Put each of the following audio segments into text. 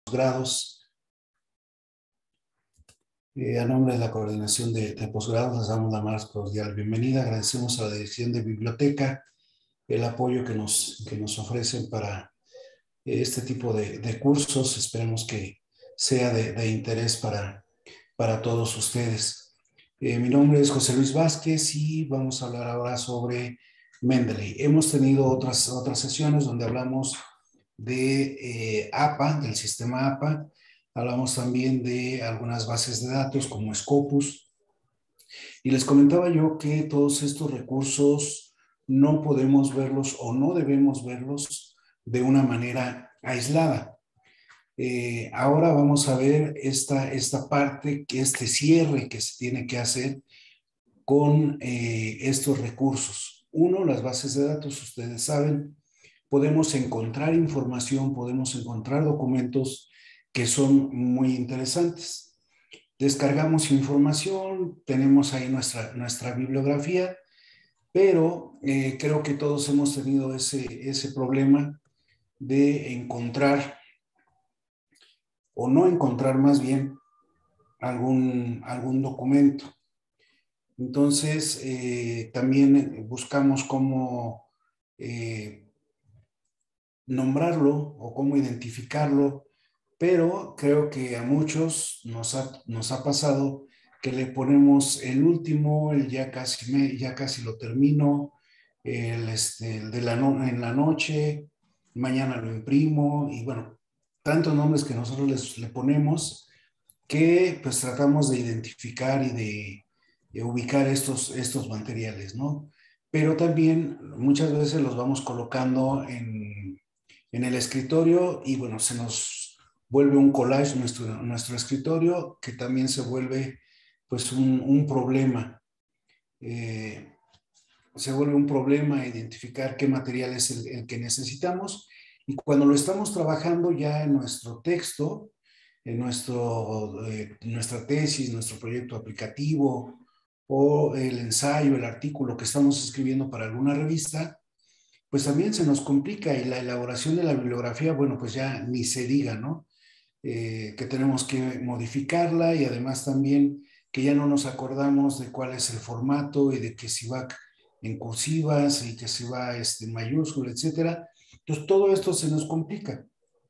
posgrados. A nombre de la Coordinación de Posgrados, les damos la más cordial bienvenida. Agradecemos a la Dirección de Biblioteca el apoyo que nos ofrecen para este tipo de cursos. Esperemos que sea de interés para todos ustedes. Mi nombre es José Luis Vázquez y vamos a hablar ahora sobre Mendeley. Hemos tenido otras sesiones donde hablamos de APA, del sistema APA. Hablamos también de algunas bases de datos como Scopus. Y les comentaba yo que todos estos recursos no podemos verlos o no debemos verlos de una manera aislada. Ahora vamos a ver esta parte, este cierre que se tiene que hacer con estos recursos. Uno, las bases de datos, ustedes saben, podemos encontrar información, podemos encontrar documentos que son muy interesantes. Descargamos información, tenemos ahí nuestra bibliografía, pero creo que todos hemos tenido ese problema de encontrar o no encontrar más bien algún documento. Entonces, también buscamos cómo nombrarlo o cómo identificarlo, pero creo que a muchos nos ha pasado que le ponemos el último, el ya casi lo termino, el de en la noche, mañana lo imprimo, y bueno, tantos nombres que nosotros le ponemos que pues tratamos de identificar y de ubicar estos materiales, ¿no? Pero también muchas veces los vamos colocando en el escritorio y bueno, se nos vuelve un collage nuestro escritorio, que también se vuelve pues un problema. Se vuelve un problema identificar qué material es el que necesitamos, y cuando lo estamos trabajando ya en nuestro texto, en nuestra tesis, nuestro proyecto aplicativo o el ensayo, el artículo que estamos escribiendo para alguna revista, pues también se nos complica, y la elaboración de la bibliografía, bueno, pues ya ni se diga, ¿no? Que tenemos que modificarla, y además también que ya no nos acordamos de cuál es el formato y de que si va en cursivas y que si va en mayúscula, etcétera. Entonces todo esto se nos complica.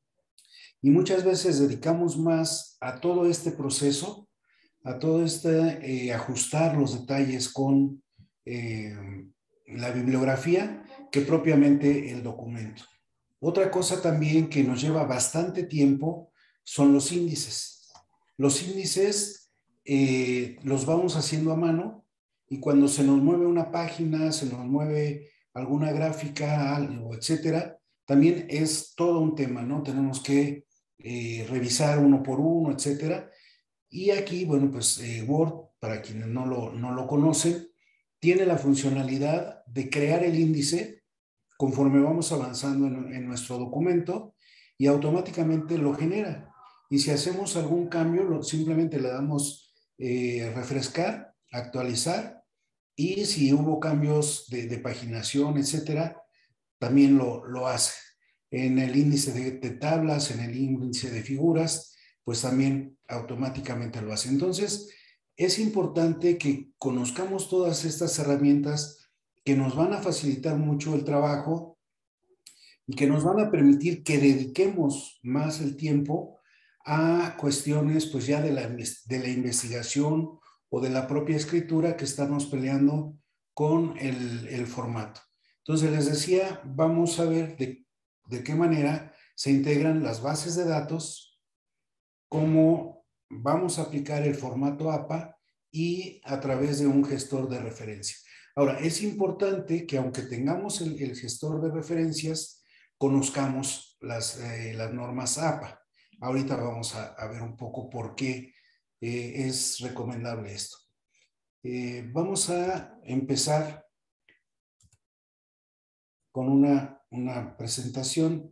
Y muchas veces dedicamos más a todo este proceso, a todo ajustar los detalles con eh, la bibliografía, que propiamente el documento. Otra cosa también que nos lleva bastante tiempo son los índices. Los índices los vamos haciendo a mano, y cuando se nos mueve una página, se nos mueve alguna gráfica, algo, etcétera, también es todo un tema, ¿no? Tenemos que revisar uno por uno, etcétera. Y aquí, bueno, pues Word, para quienes no lo conocen, tiene la funcionalidad de crear el índice conforme vamos avanzando en nuestro documento, y automáticamente lo genera. Y si hacemos algún cambio, simplemente le damos refrescar, actualizar, y si hubo cambios de paginación, etcétera, también lo hace. En el índice de tablas, en el índice de figuras, pues también automáticamente lo hace. Entonces, es importante que conozcamos todas estas herramientas que nos van a facilitar mucho el trabajo y que nos van a permitir que dediquemos más el tiempo a cuestiones pues ya de la investigación o de la propia escritura, que estamos peleando con el formato. Entonces les decía, vamos a ver de qué manera se integran las bases de datos, cómo vamos a aplicar el formato APA y a través de un gestor de referencia. Ahora, es importante que aunque tengamos el gestor de referencias, conozcamos las normas APA. Ahorita vamos a ver un poco por qué es recomendable esto. Vamos a empezar con una presentación.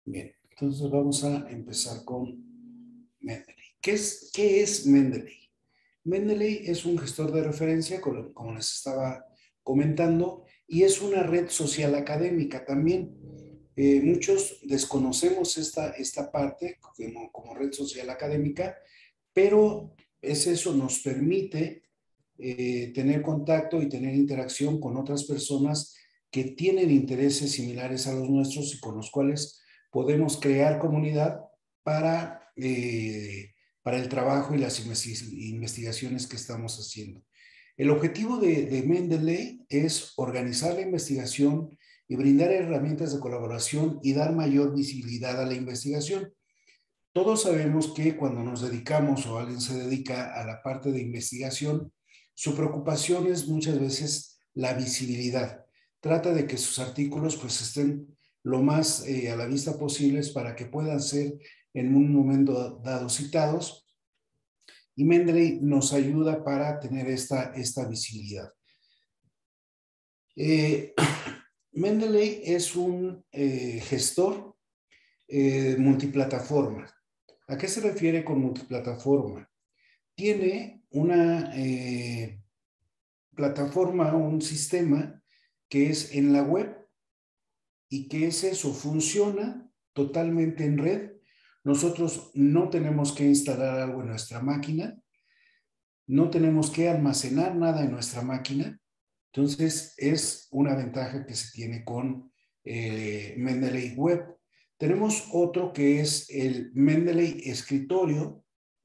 Bien, entonces vamos a empezar con Mendeley. Qué es Mendeley? Mendeley es un gestor de referencia, como les estaba comentando, y es una red social académica también. Muchos desconocemos esta parte como red social académica, pero es eso, nos permite tener contacto y tener interacción con otras personas que tienen intereses similares a los nuestros y con los cuales podemos crear comunidad para, para el trabajo y las investigaciones que estamos haciendo. El objetivo de Mendeley es organizar la investigación y brindar herramientas de colaboración y dar mayor visibilidad a la investigación. Todos sabemos que cuando nos dedicamos o alguien se dedica a la parte de investigación, su preocupación es muchas veces la visibilidad. Trata de que sus artículos pues estén lo más a la vista posibles para que puedan ser en un momento dado citados, y Mendeley nos ayuda para tener esta visibilidad. Mendeley es un gestor multiplataforma. ¿A qué se refiere con multiplataforma? Tiene una plataforma o un sistema que es en la web. ¿Y qué es eso? Funciona totalmente en red. Nosotros no tenemos que instalar algo en nuestra máquina, no tenemos que almacenar nada en nuestra máquina. Entonces, es una ventaja que se tiene con Mendeley Web. Tenemos otro que es el Mendeley Escritorio.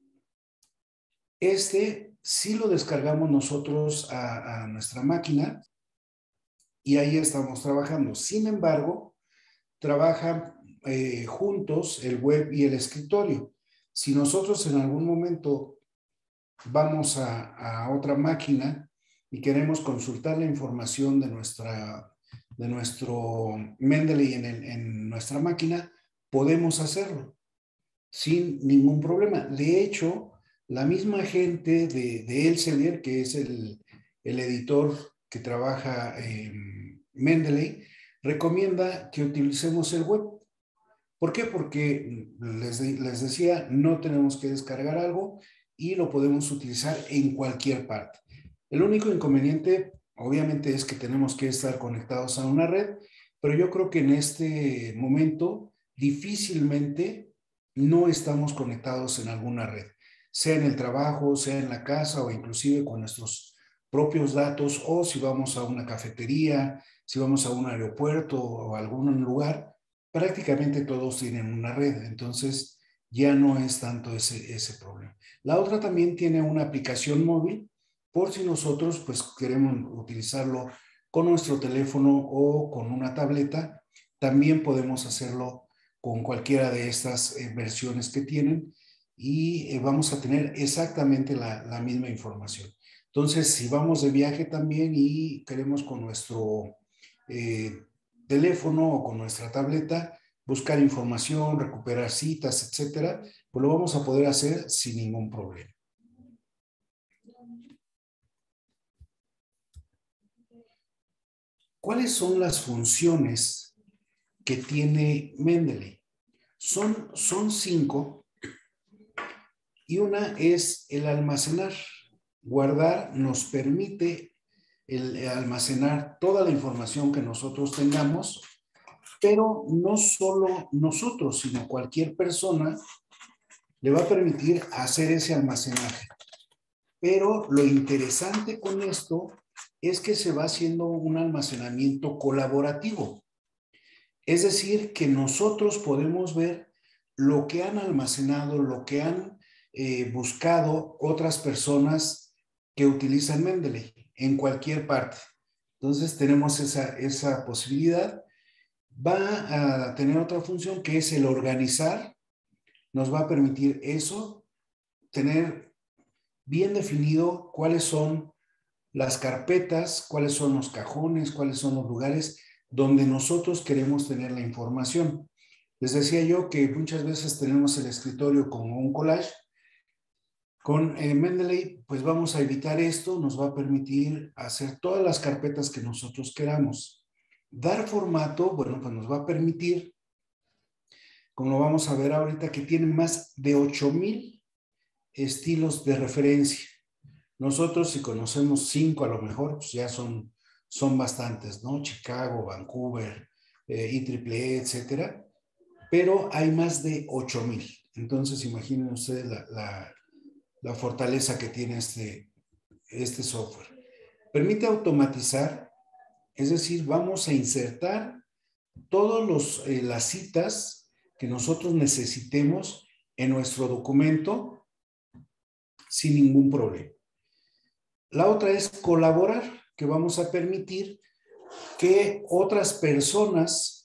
Este sí lo descargamos nosotros a nuestra máquina y ahí estamos trabajando. Sin embargo, trabajan juntos el web y el escritorio. Si nosotros en algún momento vamos a otra máquina y queremos consultar la información de nuestro Mendeley en nuestra máquina, podemos hacerlo sin ningún problema. De hecho, la misma gente de Elsevier, que es el editor que trabaja en Mendeley, recomienda que utilicemos el web. ¿Por qué? Porque les decía, no tenemos que descargar algo y lo podemos utilizar en cualquier parte. El único inconveniente, obviamente, es que tenemos que estar conectados a una red, pero yo creo que en este momento difícilmente no estamos conectados en alguna red, sea en el trabajo, sea en la casa o inclusive con nuestros propios datos, o si vamos a una cafetería, si vamos a un aeropuerto o a algún lugar, prácticamente todos tienen una red, entonces ya no es tanto ese problema. La otra también tiene una aplicación móvil, por si nosotros pues queremos utilizarlo con nuestro teléfono o con una tableta, también podemos hacerlo con cualquiera de estas versiones que tienen y vamos a tener exactamente la misma información. Entonces, si vamos de viaje también y queremos con nuestro teléfono o con nuestra tableta buscar información, recuperar citas, etcétera, pues lo vamos a poder hacer sin ningún problema. ¿Cuáles son las funciones que tiene Mendeley? Son 5 y una es el almacenar. Guardar nos permite el almacenar toda la información que nosotros tengamos, pero no solo nosotros, sino cualquier persona le va a permitir hacer ese almacenaje. Pero lo interesante con esto es que se va haciendo un almacenamiento colaborativo. Es decir, que nosotros podemos ver lo que han almacenado, lo que han buscado otras personas que utilizan Mendeley en cualquier parte. Entonces tenemos esa posibilidad. Va a tener otra función que es el organizar. Nos va a permitir eso, tener bien definido cuáles son las carpetas, cuáles son los cajones, cuáles son los lugares donde nosotros queremos tener la información. Les decía yo que muchas veces tenemos el escritorio como un collage. Con Mendeley, pues vamos a evitar esto, nos va a permitir hacer todas las carpetas que nosotros queramos. Dar formato, bueno, pues nos va a permitir como vamos a ver ahorita, que tiene más de 8,000 estilos de referencia. Nosotros, si conocemos 5 a lo mejor, pues ya son bastantes, ¿no? Chicago, Vancouver, IEEE, etcétera. Pero hay más de 8,000. Entonces, imaginen ustedes la fortaleza que tiene este software. Permite automatizar, es decir, vamos a insertar todas las citas que nosotros necesitemos en nuestro documento sin ningún problema. La otra es colaborar, que vamos a permitir que otras personas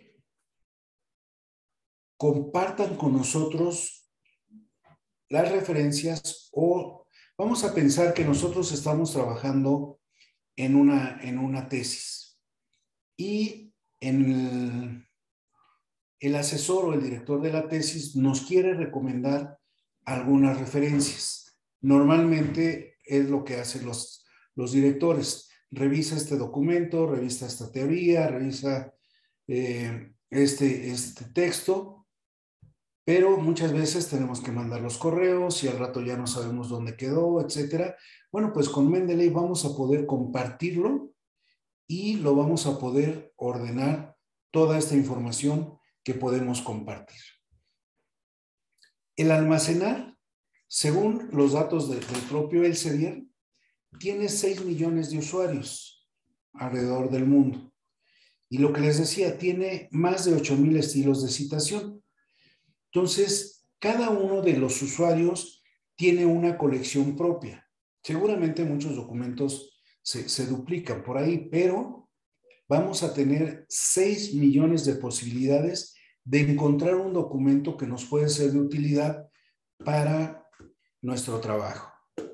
compartan con nosotros las referencias, o vamos a pensar que nosotros estamos trabajando en una tesis y el asesor o el director de la tesis nos quiere recomendar algunas referencias. Normalmente es lo que hacen los directores. Revisa este documento, revisa esta teoría, revisa este texto, pero muchas veces tenemos que mandar los correos y al rato ya no sabemos dónde quedó, etcétera. Bueno, pues con Mendeley vamos a poder compartirlo y lo vamos a poder ordenar toda esta información que podemos compartir. El almacenar, según los datos del propio Elsevier, tiene 6 millones de usuarios alrededor del mundo. Y lo que les decía, tiene más de 8,000 estilos de citación. Entonces, cada uno de los usuarios tiene una colección propia. Seguramente muchos documentos se duplican por ahí, pero vamos a tener 6 millones de posibilidades de encontrar un documento que nos puede ser de utilidad para nuestro trabajo.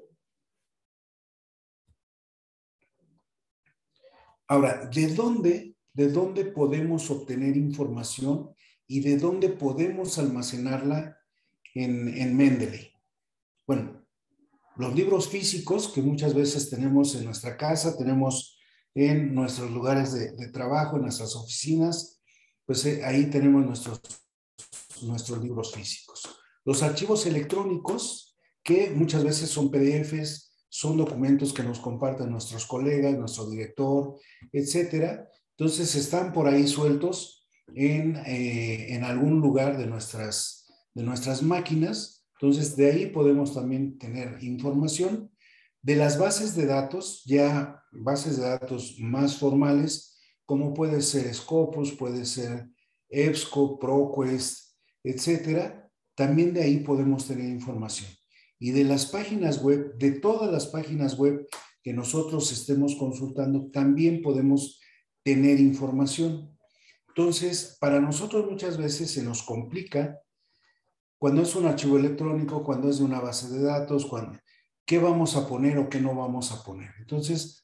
Ahora, ¿de dónde podemos obtener información y de dónde podemos almacenarla en Mendeley? Bueno, los libros físicos que muchas veces tenemos en nuestra casa, tenemos en nuestros lugares de trabajo, en nuestras oficinas, pues ahí tenemos nuestros libros físicos. Los archivos electrónicos, que muchas veces son PDFs, son documentos que nos comparten nuestros colegas, nuestro director, etcétera. Entonces están por ahí sueltos en algún lugar de nuestras máquinas. Entonces de ahí podemos también tener información. De las bases de datos, ya bases de datos más formales, como puede ser Scopus, puede ser EBSCO, ProQuest, etcétera, también de ahí podemos tener información. Y de las páginas web, de todas las páginas web que nosotros estemos consultando, también podemos tener información. Entonces, para nosotros muchas veces se nos complica cuando es un archivo electrónico, cuando es de una base de datos, qué vamos a poner o qué no vamos a poner. Entonces,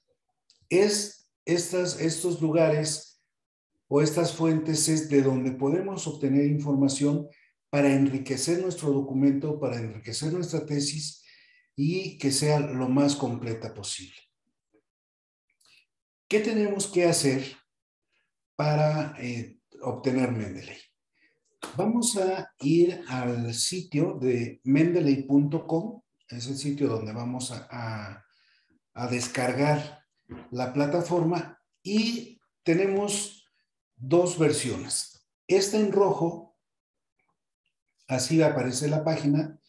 estos lugares o estas fuentes es de donde podemos obtener información para enriquecer nuestro documento, para enriquecer nuestra tesis y que sea lo más completa posible. ¿Qué tenemos que hacer para obtener Mendeley? Vamos a ir al sitio de mendeley.com, es el sitio donde vamos a descargar la plataforma, y tenemos dos versiones. Esta en rojo, así aparece la página.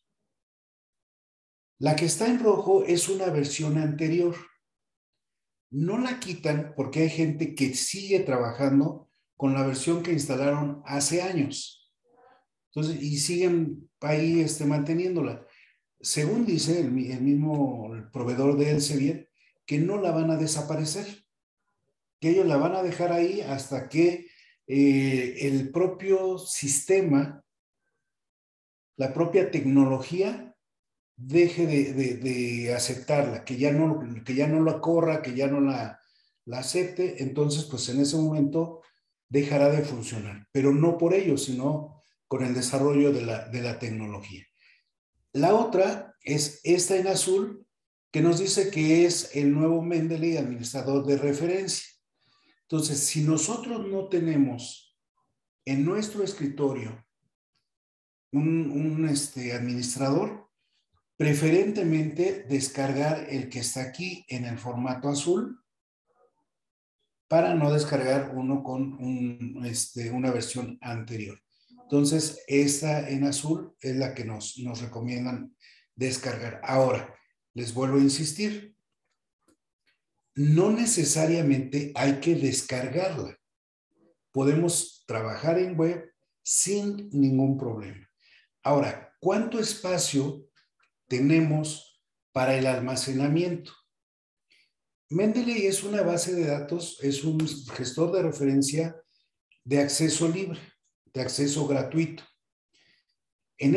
La que está en rojo es una versión anterior. No la quitan porque hay gente que sigue trabajando con la versión que instalaron hace años. Entonces, y siguen ahí manteniéndola. Según dice el mismo proveedor de Elsevier, que no la van a desaparecer, que ellos la van a dejar ahí hasta que el propio sistema, la propia tecnología, deje de aceptarla, que ya no la corra, que ya no la acepte. Entonces, pues en ese momento dejará de funcionar, pero no por ello, sino con el desarrollo de la tecnología. La otra es esta en azul, que nos dice que es el nuevo Mendeley administrador de referencia. Entonces, si nosotros no tenemos en nuestro escritorio un administrador, preferentemente descargar el que está aquí en el formato azul para no descargar uno con una versión anterior. Entonces, esta en azul es la que nos recomiendan descargar. Ahora, les vuelvo a insistir, no necesariamente hay que descargarla. Podemos trabajar en web sin ningún problema. Ahora, ¿cuánto espacio tenemos para el almacenamiento? Mendeley es una base de datos, es un gestor de referencia de acceso libre, de acceso gratuito. En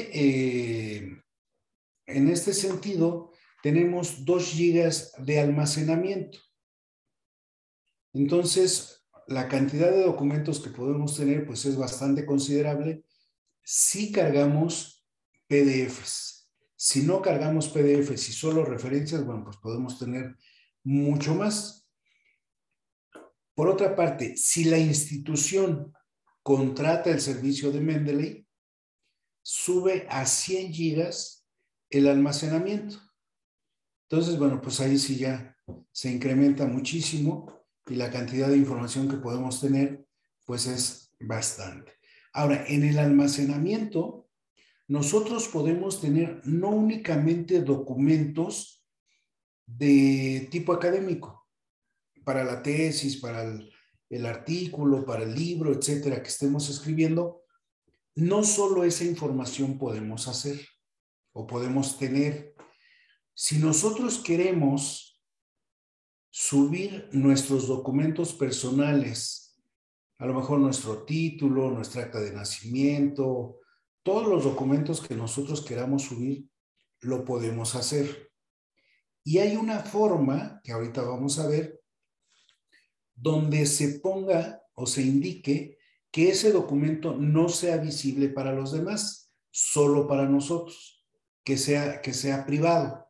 este sentido, tenemos 2 gigas de almacenamiento. Entonces, la cantidad de documentos que podemos tener pues es bastante considerable si cargamos PDFs. Si no cargamos PDFs y solo referencias, bueno, pues podemos tener mucho más. Por otra parte, si la institución contrata el servicio de Mendeley, sube a 100 gigas el almacenamiento. Entonces, bueno, pues ahí sí ya se incrementa muchísimo y la cantidad de información que podemos tener, pues es bastante. Ahora, en el almacenamiento, nosotros podemos tener no únicamente documentos de tipo académico, para la tesis, para el artículo, para el libro, etcétera, que estemos escribiendo. No solo esa información podemos hacer o podemos tener. Si nosotros queremos subir nuestros documentos personales, a lo mejor nuestro título, nuestra acta de nacimiento, todos los documentos que nosotros queramos subir, lo podemos hacer. Y hay una forma, que ahorita vamos a ver, donde se ponga o se indique que ese documento no sea visible para los demás, solo para nosotros, que sea privado.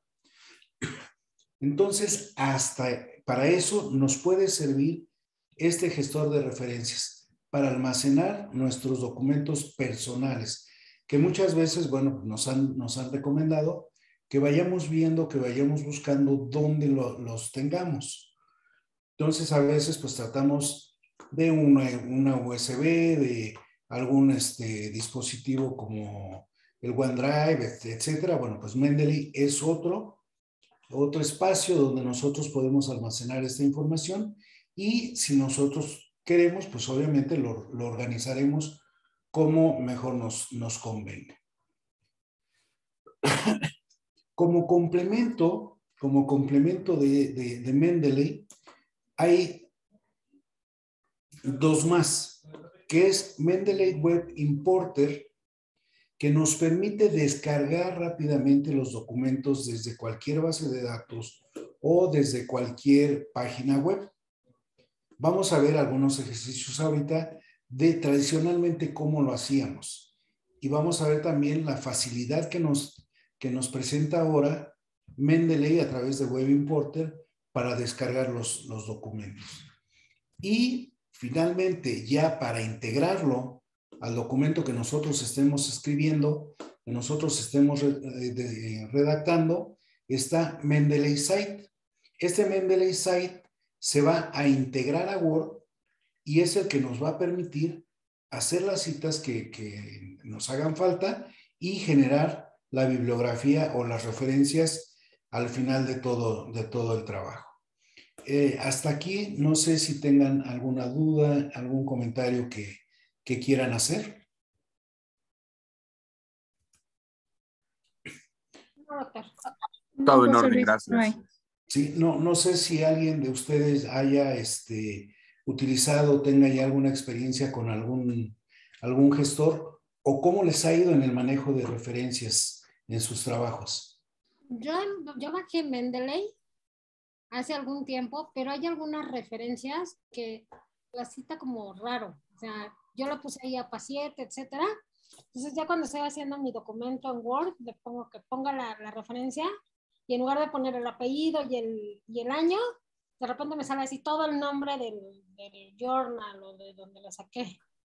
Entonces, hasta para eso nos puede servir este gestor de referencias, para almacenar nuestros documentos personales, que muchas veces, bueno, nos han recomendado que vayamos viendo, que vayamos buscando dónde los tengamos. Entonces, a veces, pues tratamos de una USB, de algún dispositivo como el OneDrive, etcétera. Bueno, pues Mendeley es otro espacio donde nosotros podemos almacenar esta información y si nosotros queremos, pues obviamente lo organizaremos como mejor nos convenga. Como complemento de Mendeley, hay 2 más, que es Mendeley Web Importer, que nos permite descargar rápidamente los documentos desde cualquier base de datos o desde cualquier página web. Vamos a ver algunos ejercicios ahorita de tradicionalmente cómo lo hacíamos. Y vamos a ver también la facilidad que nos presenta ahora Mendeley a través de Web Importer para descargar los documentos. Y finalmente, ya para integrarlo al documento que nosotros estemos escribiendo, que nosotros estemos redactando, está Mendeley Site. Este Mendeley Site se va a integrar a Word y es el que nos va a permitir hacer las citas que nos hagan falta y generar la bibliografía o las referencias al final de todo el trabajo. Hasta aquí, no sé si tengan alguna duda, algún comentario que quieran hacer. Todo en orden, gracias. Sí, no sé si alguien de ustedes haya utilizado, tenga ya alguna experiencia con algún gestor o cómo les ha ido en el manejo de referencias en sus trabajos. Yo bajé Mendeley hace algún tiempo, pero hay algunas referencias que la cita como raro. O sea, yo lo puse ahí a paciente, etcétera. Entonces ya cuando estoy haciendo mi documento en Word, le pongo que ponga la referencia y en lugar de poner el apellido y el año, de repente me sale así todo el nombre del journal o de donde lo saqué.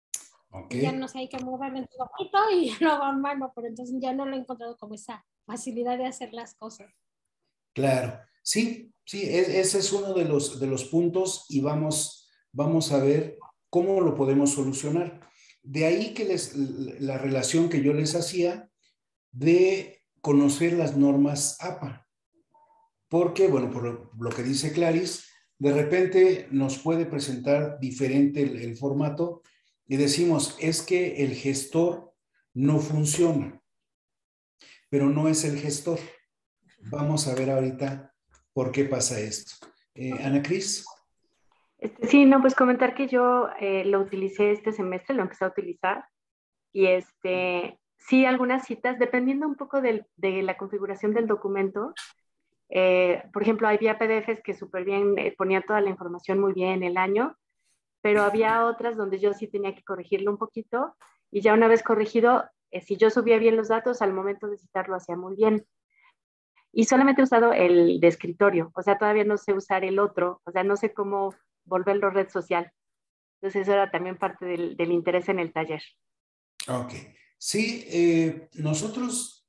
Ok. Y ya no sé, hay que moverle un poquito y lo hago a mano, pero entonces ya no lo he encontrado como esa facilidad de hacer las cosas. Claro, sí, sí, ese es uno de los puntos y vamos a ver cómo lo podemos solucionar. De ahí que la relación que yo les hacía de conocer las normas APA, porque, bueno, por lo que dice Clarice, de repente nos puede presentar diferente el formato y decimos, es que el gestor no funciona, pero no es el gestor. Vamos a ver ahorita por qué pasa esto. Ana Cris. Sí, no, pues comentar que yo lo utilicé este semestre, lo empecé a utilizar y sí, algunas citas, dependiendo un poco de la configuración del documento. Por ejemplo, había PDFs que súper bien ponían toda la información muy bien el año, pero había otras donde yo sí tenía que corregirlo un poquito y ya una vez corregido, si yo subía bien los datos, al momento de citarlo hacía muy bien. Y solamente he usado el de escritorio, o sea, todavía no sé usar el otro, o sea, no sé cómo volverlo red social. Entonces eso era también parte del interés en el taller. Ok. Sí, nosotros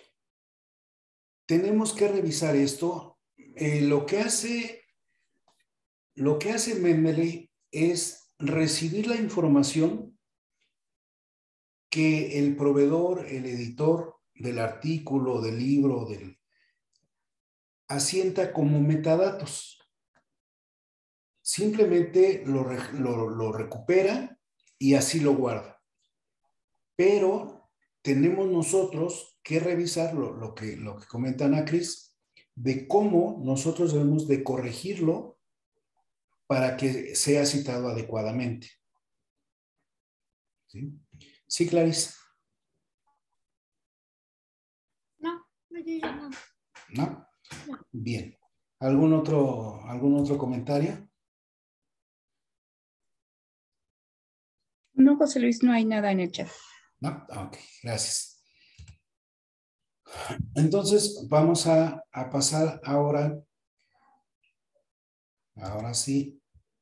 tenemos que revisar esto. Lo que hace Mendeley es recibir la información que el proveedor, el editor del artículo, del libro, asienta como metadatos. Simplemente lo recupera y así lo guarda. Pero tenemos nosotros que revisar lo que comenta Ana Cris, de cómo nosotros debemos de corregirlo para que sea citado adecuadamente. ¿Sí, sí, Clarice? No, yo ya no. ¿No? No. Bien. ¿Algún otro comentario? No, José Luis, no hay nada en el chat. No, ok, gracias. Entonces, vamos a pasar ahora sí.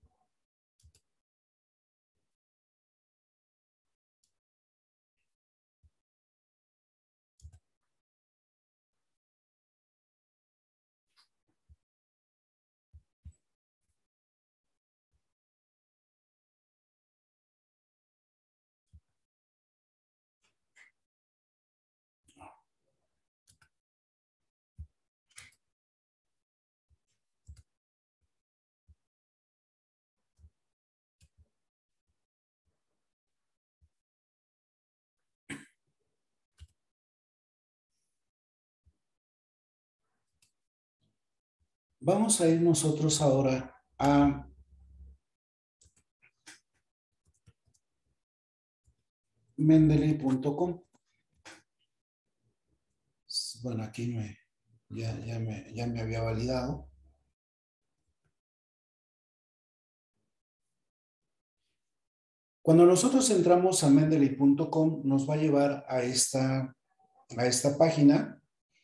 Vamos a ir nosotros ahora a mendeley.com. Bueno, aquí ya me había validado. Cuando nosotros entramos a mendeley.com, nos va a llevar a esta página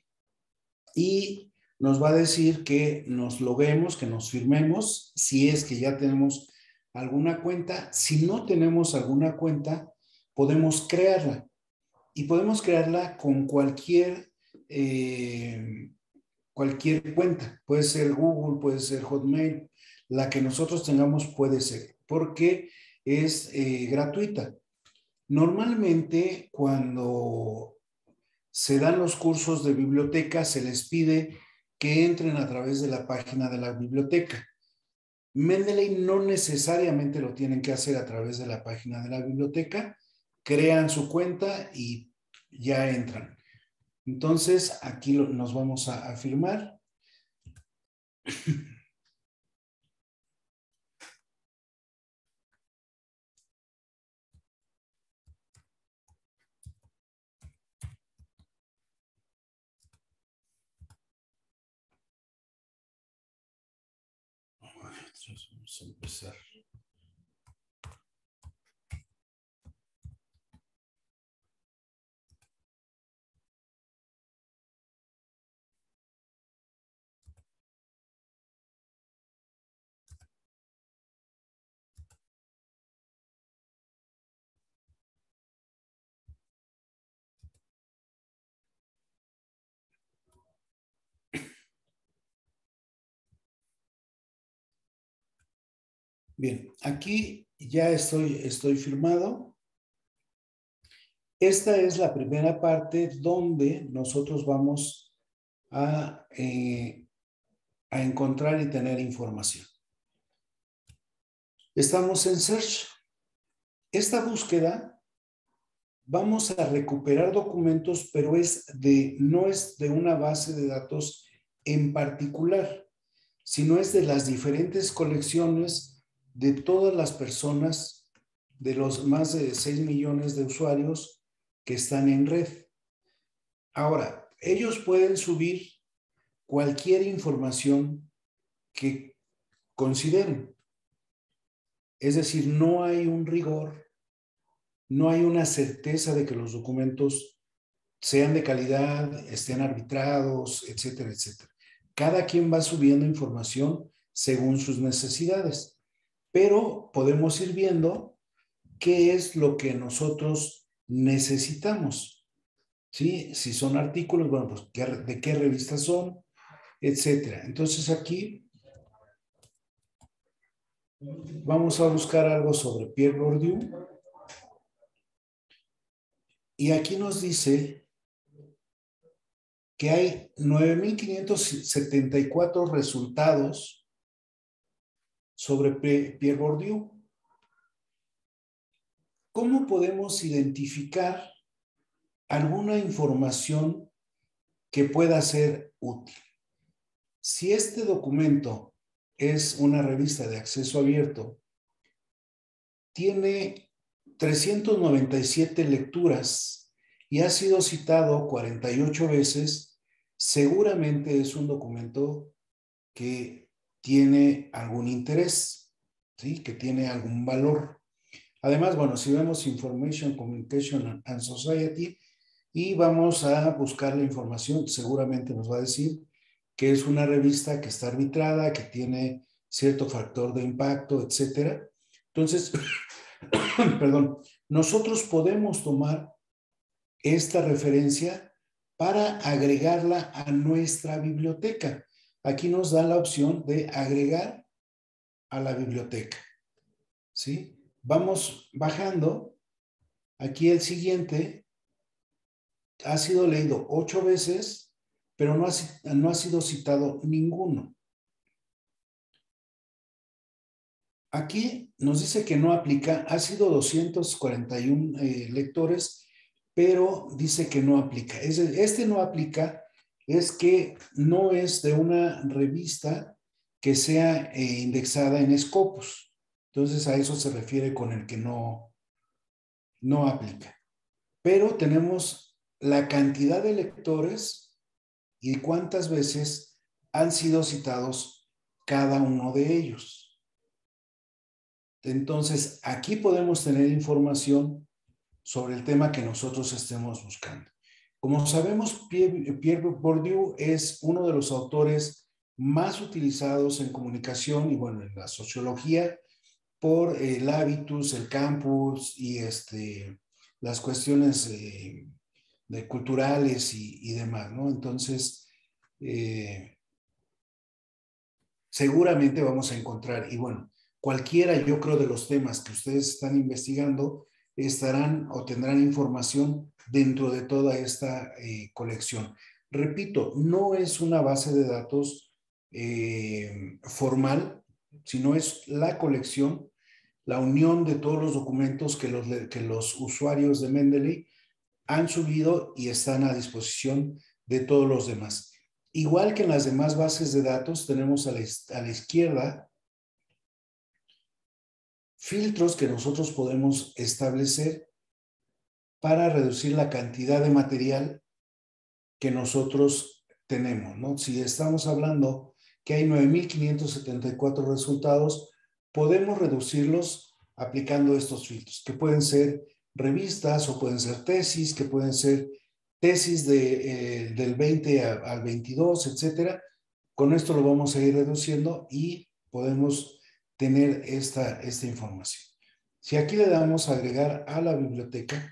y nos va a decir que nos loguemos, que nos firmemos, si es que ya tenemos alguna cuenta. Si no tenemos alguna cuenta, podemos crearla. Y podemos crearla con cualquier cuenta. Puede ser Google, puede ser Hotmail, la que nosotros tengamos puede ser, porque es gratuita. Normalmente cuando se dan los cursos de biblioteca, se les pide que entren a través de la página de la biblioteca. Mendeley no necesariamente lo tienen que hacer a través de la página de la biblioteca, crean su cuenta y ya entran. Entonces, aquí nos vamos a firmar. Vamos a empezar. Bien, aquí ya estoy firmado. Esta es la primera parte donde nosotros vamos a encontrar y tener información. Estamos en Search. Esta búsqueda vamos a recuperar documentos, pero no es de una base de datos en particular, sino es de las diferentes colecciones de todas las personas, de los más de 6 millones de usuarios que están en red. Ahora, ellos pueden subir cualquier información que consideren. Es decir, no hay un rigor, no hay una certeza de que los documentos sean de calidad, estén arbitrados, etcétera, etcétera. Cada quien va subiendo información según sus necesidades, pero podemos ir viendo qué es lo que nosotros necesitamos. ¿Sí? Si son artículos, bueno, pues de qué revistas son, etcétera. Entonces aquí vamos a buscar algo sobre Pierre Bourdieu. Y aquí nos dice que hay 9,574 resultados sobre Pierre Bourdieu. ¿Cómo podemos identificar alguna información que pueda ser útil? Si este documento es una revista de acceso abierto, tiene 397 lecturas y ha sido citado 48 veces, seguramente es un documento que tiene algún interés, ¿sí? Que tiene algún valor. Además, bueno, si vemos Information, Communication and Society y vamos a buscar la información, seguramente nos va a decir que es una revista que está arbitrada, que tiene cierto factor de impacto, etcétera. Entonces, perdón, nosotros podemos tomar esta referencia para agregarla a nuestra biblioteca. Aquí nos da la opción de agregar a la biblioteca. ¿Sí? Vamos bajando. Aquí el siguiente ha sido leído 8 veces, pero no ha sido citado ninguno. Aquí nos dice que no aplica, ha sido 241 lectores, pero dice que no aplica. Este no aplica es que no es de una revista que sea indexada en Scopus. Entonces a eso se refiere con el que no aplica. Pero tenemos la cantidad de lectores y cuántas veces han sido citados cada uno de ellos. Entonces, aquí podemos tener información sobre el tema que nosotros estemos buscando. Como sabemos, Pierre Bourdieu es uno de los autores más utilizados en comunicación y, bueno, en la sociología por el hábitus, el campus y las cuestiones de culturales y demás, ¿no? Entonces, seguramente vamos a encontrar, y bueno, cualquiera, yo creo, de los temas que ustedes están investigando estarán o tendrán información dentro de toda esta colección. Repito, no es una base de datos formal, sino es la colección, la unión de todos los documentos que los usuarios de Mendeley han subido y están a disposición de todos los demás. Igual que en las demás bases de datos, tenemos a la izquierda filtros que nosotros podemos establecer para reducir la cantidad de material que nosotros tenemos, ¿no? Si estamos hablando que hay 9,574 resultados, podemos reducirlos aplicando estos filtros, que pueden ser revistas o pueden ser tesis, que pueden ser tesis del 20 al 22, etcétera. Con esto lo vamos a ir reduciendo y podemos tener esta información. Si aquí le damos a agregar a la biblioteca,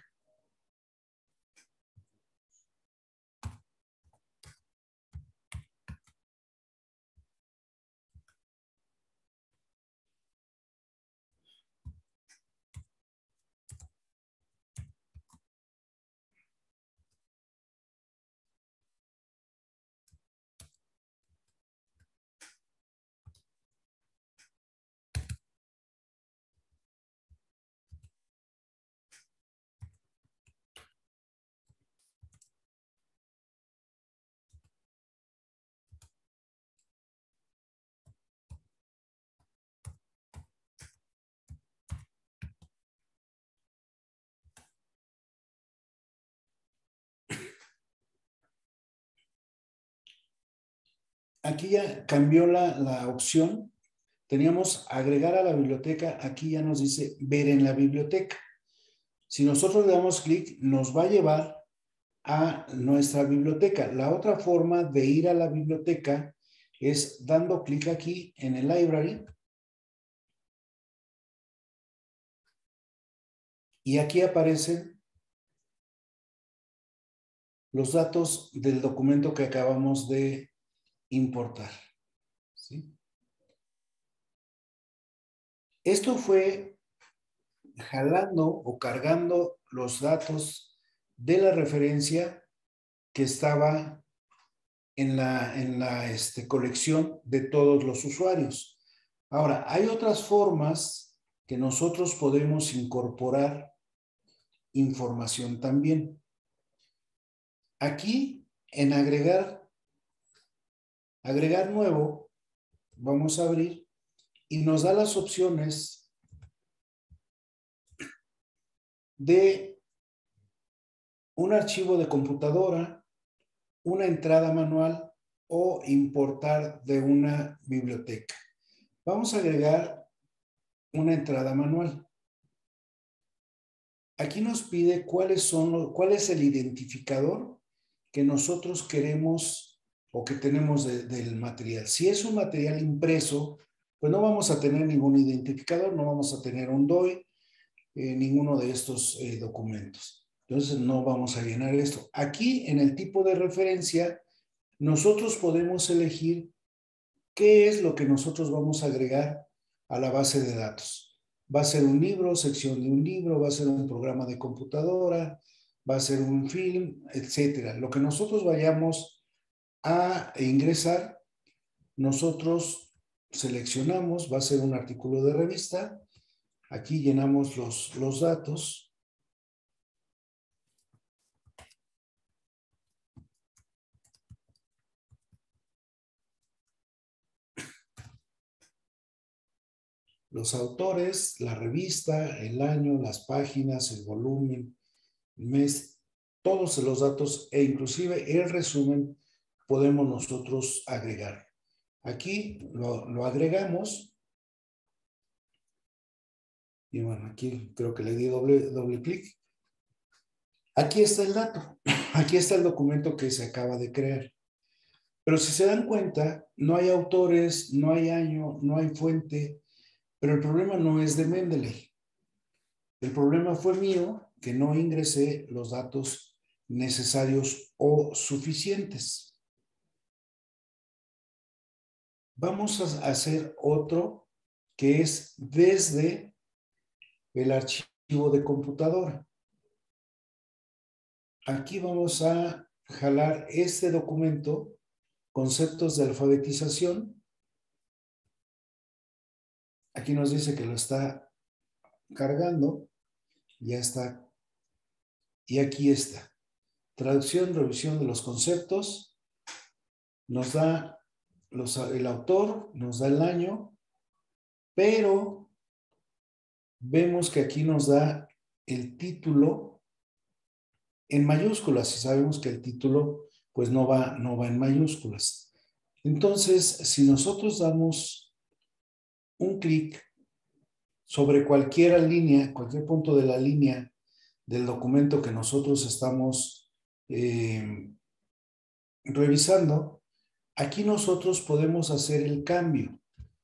aquí ya cambió la opción. Teníamos agregar a la biblioteca, aquí ya nos dice ver en la biblioteca. Si nosotros le damos clic, nos va a llevar a nuestra biblioteca. La otra forma de ir a la biblioteca es dando clic aquí en el library. Y aquí aparecen los datos del documento que acabamos de importar. ¿Sí? Esto fue jalando o cargando los datos de la referencia que estaba en la colección de todos los usuarios. Ahora, hay otras formas que nosotros podemos incorporar información también. Aquí, en agregar nuevo, vamos a abrir y nos da las opciones de un archivo de computadora, una entrada manual o importar de una biblioteca. Vamos a agregar una entrada manual. Aquí nos pide cuál es el identificador que nosotros queremos o que tenemos del material. Si es un material impreso, pues no vamos a tener ningún identificador, no vamos a tener un DOI, ninguno de estos documentos. Entonces no vamos a llenar esto. Aquí en el tipo de referencia, nosotros podemos elegir qué es lo que nosotros vamos a agregar a la base de datos. Va a ser un libro, sección de un libro, va a ser un programa de computadora, va a ser un film, etcétera. Lo que nosotros vayamos a ingresar, nosotros seleccionamos, va a ser un artículo de revista. Aquí llenamos los datos. Los autores, la revista, el año, las páginas, el volumen, el mes, todos los datos e inclusive el resumen podemos nosotros agregar. Aquí lo agregamos. Y bueno, aquí creo que le di doble clic. Aquí está el dato. Aquí está el documento que se acaba de crear. Pero si se dan cuenta, no hay autores, no hay año, no hay fuente. Pero el problema no es de Mendeley. El problema fue mío que no ingresé los datos necesarios o suficientes. Vamos a hacer otro que es desde el archivo de computadora. Aquí vamos a jalar este documento, conceptos de alfabetización. Aquí nos dice que lo está cargando. Ya está. Y aquí está. Traducción, revisión de los conceptos. Nos da el autor, nos da el año, pero vemos que aquí nos da el título en mayúsculas y sabemos que el título pues no va en mayúsculas. Entonces, si nosotros damos un clic sobre cualquier línea, cualquier punto de la línea del documento que nosotros estamos revisando, aquí nosotros podemos hacer el cambio.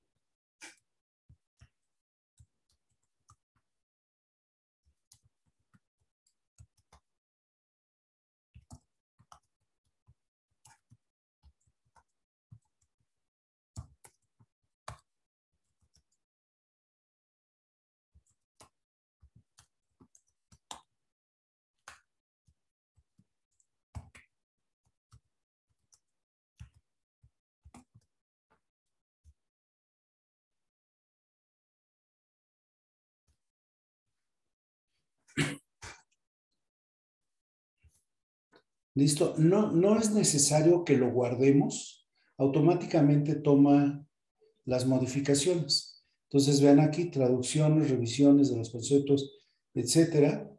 ¿Listo? No es necesario que lo guardemos. Automáticamente toma las modificaciones. Entonces, vean aquí, traducciones, revisiones de los conceptos, etcétera.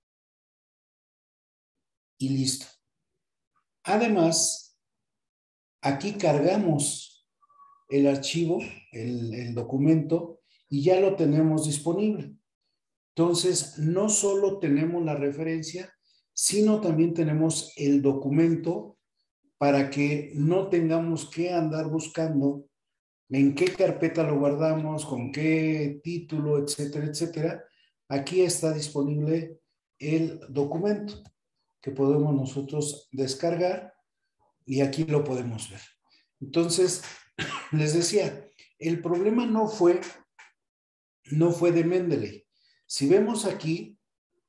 Y listo. Además, Aquí cargamos el archivo, el documento, y ya lo tenemos disponible. Entonces, no solo tenemos la referencia, sino también tenemos el documento para que no tengamos que andar buscando en qué carpeta lo guardamos, con qué título, etcétera, etcétera. Aquí está disponible el documento que podemos nosotros descargar y aquí lo podemos ver. Entonces, les decía, el problema no fue de Mendeley. Si vemos aquí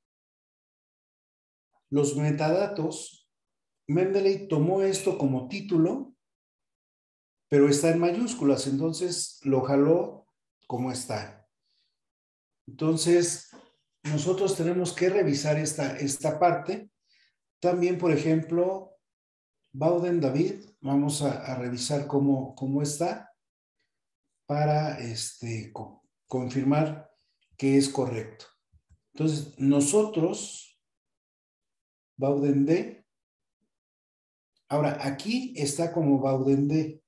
los metadatos, Mendeley tomó esto como título, pero está en mayúsculas, entonces lo jaló como está. Entonces, nosotros tenemos que revisar esta parte. También, por ejemplo, Bauden David, vamos a revisar cómo está para confirmar que es correcto. Entonces, nosotros, Bauden D, ahora aquí está como Bauden D.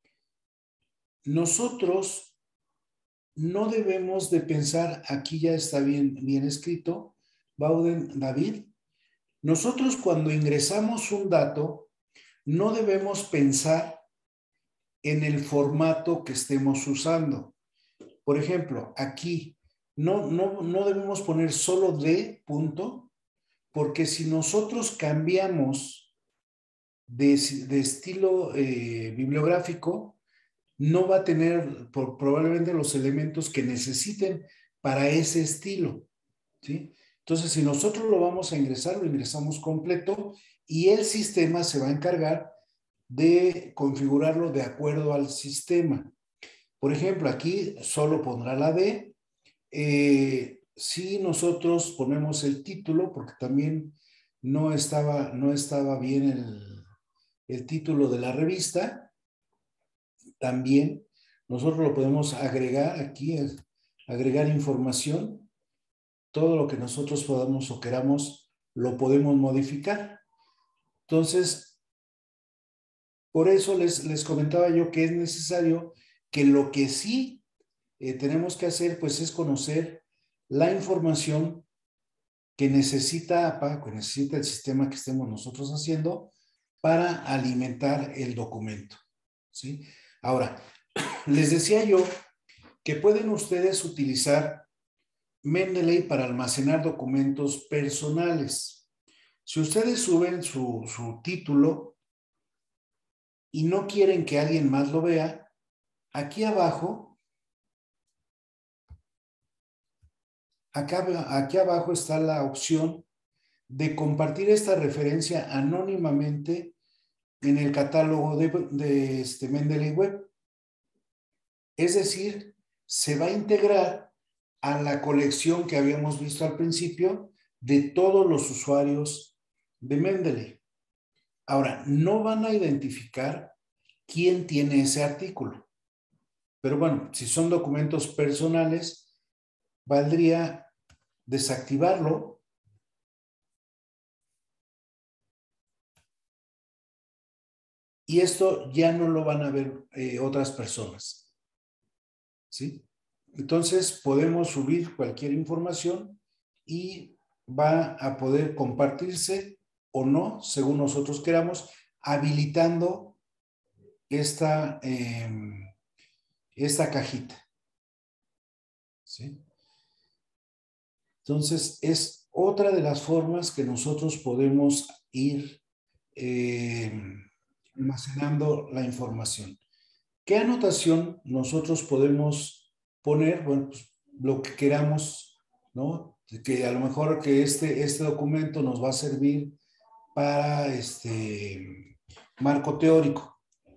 Nosotros no debemos de pensar, aquí ya está bien escrito, Bauden David. Nosotros cuando ingresamos un dato, no debemos pensar en el formato que estemos usando. Por ejemplo, aquí no debemos poner solo D, punto, porque si nosotros cambiamos de estilo bibliográfico, no va a tener probablemente los elementos que necesiten para ese estilo, ¿sí? Entonces, si nosotros lo vamos a ingresar, lo ingresamos completo y el sistema se va a encargar de configurarlo de acuerdo al sistema. Por ejemplo, aquí solo pondrá la D. Si nosotros ponemos el título, porque también no estaba bien el título de la revista, también nosotros lo podemos agregar aquí, agregar información. Todo lo que nosotros podamos o queramos lo podemos modificar. Entonces, por eso les comentaba yo que es necesario que lo que sí tenemos que hacer pues es conocer la información que necesita APA, que necesita el sistema que estemos nosotros haciendo para alimentar el documento, ¿sí? Ahora, les decía yo que pueden ustedes utilizar Mendeley para almacenar documentos personales. Si ustedes suben su título y no quieren que alguien más lo vea, aquí abajo, aquí abajo está la opción de compartir esta referencia anónimamente en el catálogo de Mendeley Web. Es decir, se va a integrar a la colección que habíamos visto al principio de todos los usuarios de Mendeley. Ahora, no van a identificar quién tiene ese artículo. Pero bueno, si son documentos personales, valdría desactivarlo y esto ya no lo van a ver otras personas, ¿sí? Entonces podemos subir cualquier información y va a poder compartirse o no, según nosotros queramos, habilitando esta cajita, ¿sí? Entonces es otra de las formas que nosotros podemos ir almacenando la información. ¿Qué anotación nosotros podemos poner? Bueno, pues lo que queramos, ¿no? Que a lo mejor que este documento nos va a servir para marco teórico.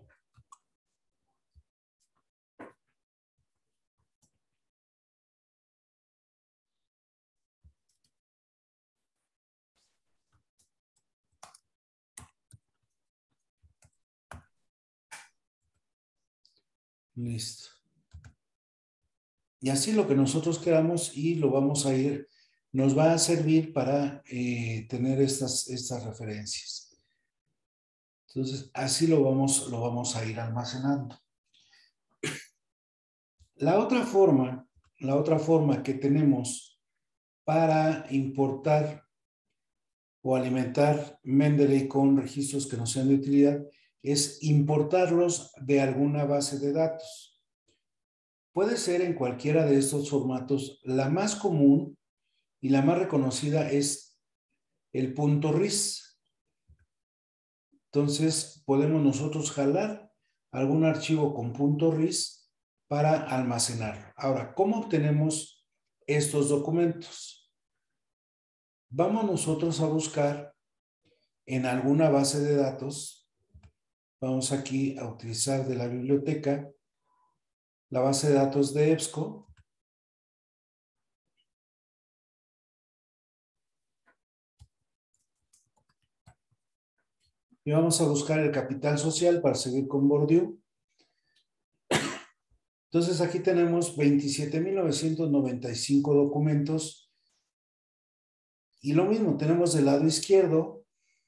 Listo. Y así lo que nosotros queramos y lo vamos a ir, nos va a servir para tener estas referencias. Entonces, así lo vamos a ir almacenando. La otra forma que tenemos para importar o alimentar Mendeley con registros que no sean de utilidad es importarlos de alguna base de datos. Puede ser en cualquiera de estos formatos. La más común y la más reconocida es el .ris. Entonces, podemos nosotros jalar algún archivo con .ris para almacenarlo. Ahora, ¿cómo obtenemos estos documentos? Vamos nosotros a buscar en alguna base de datos. Vamos aquí a utilizar de la biblioteca la base de datos de EBSCO. Y vamos a buscar el capital social para seguir con Bourdieu. Entonces aquí tenemos 27,995 documentos. Y lo mismo, tenemos del lado izquierdo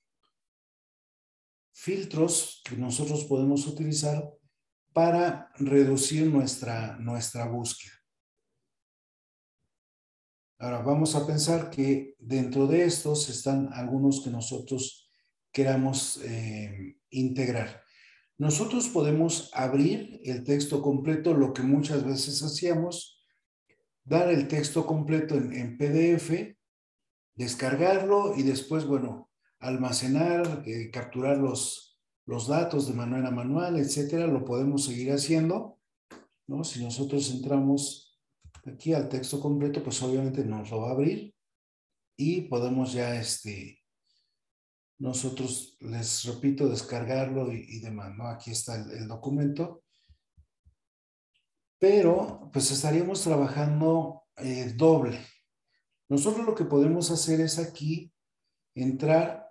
filtros que nosotros podemos utilizar para reducir nuestra búsqueda. Ahora vamos a pensar que dentro de estos están algunos que nosotros queramos integrar. Nosotros podemos abrir el texto completo, lo que muchas veces hacíamos, dar el texto completo en PDF, descargarlo y después, bueno, almacenar, capturar los datos de manera manual, etcétera. Lo podemos seguir haciendo, ¿no? Si nosotros entramos aquí al texto completo, pues obviamente nos lo va a abrir y podemos ya nosotros, les repito, descargarlo y demás, ¿no? Aquí está el documento. Pero, pues estaríamos trabajando doble. Nosotros lo que podemos hacer es aquí entrar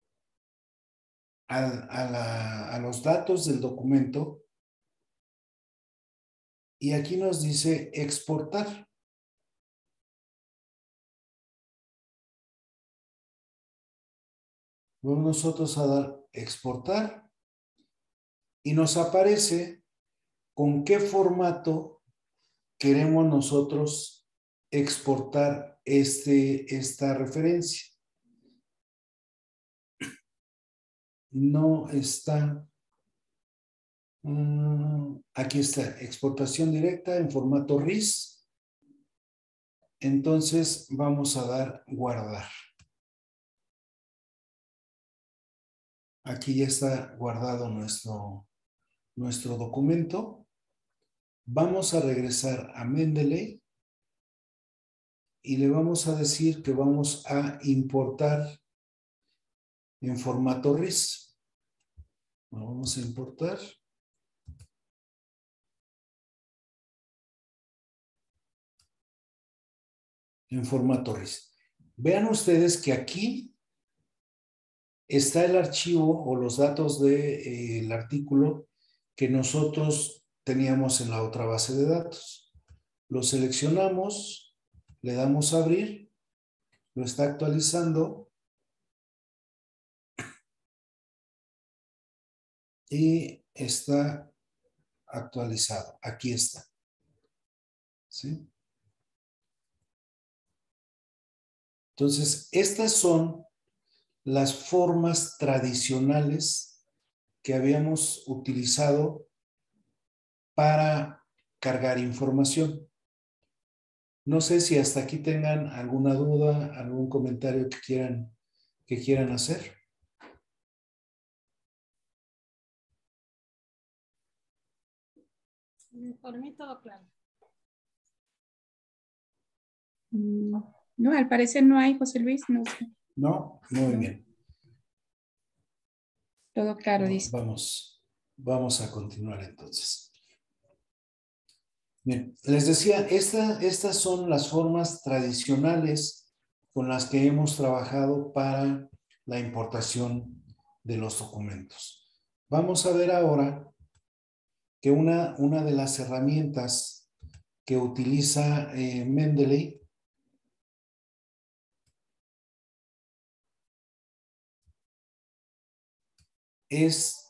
a los datos del documento y aquí nos dice exportar. Vamos nosotros a dar exportar y nos aparece con qué formato queremos nosotros exportar esta referencia. No está. Aquí está, exportación directa en formato RIS. Entonces vamos a dar guardar. Aquí ya está guardado nuestro documento. Vamos a regresar a Mendeley y le vamos a decir que vamos a importar en formato RIS. Lo vamos a importar. En formato RIS. Vean ustedes que aquí está el archivo o los datos del artículo que nosotros teníamos en la otra base de datos. Lo seleccionamos, le damos a abrir, lo está actualizando y está actualizado. Aquí está. ¿Sí? Entonces, estas son las formas tradicionales que habíamos utilizado para cargar información. No sé si hasta aquí tengan alguna duda, algún comentario que quieran hacer. Por mí todo claro. No, al parecer no hay, José Luis, no sé. No, muy bien. Todo claro, dice. Vamos a continuar entonces. Bien, les decía, estas son las formas tradicionales con las que hemos trabajado para la importación de los documentos. Vamos a ver ahora que una de las herramientas que utiliza Mendeley es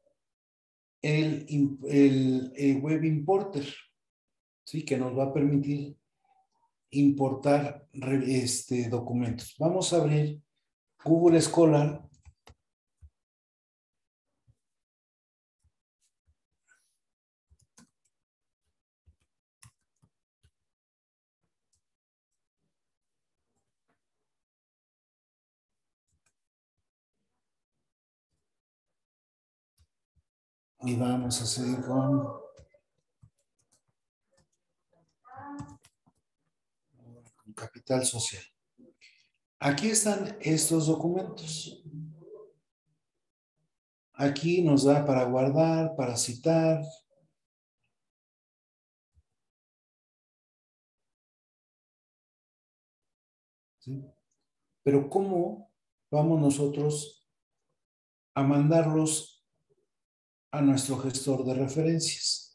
el Web Importer, ¿sí? Que nos va a permitir importar documentos. Vamos a abrir Google Scholar. Y vamos a seguir con Capital Social. Aquí están estos documentos. Aquí nos da para guardar, para citar. ¿Sí? Pero ¿cómo vamos nosotros a mandarlos a nuestro gestor de referencias?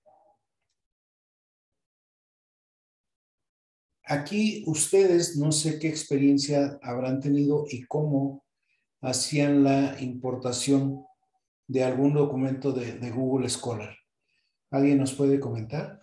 Aquí ustedes no sé qué experiencia habrán tenido y cómo hacían la importación de algún documento de Google Scholar. ¿Alguien nos puede comentar?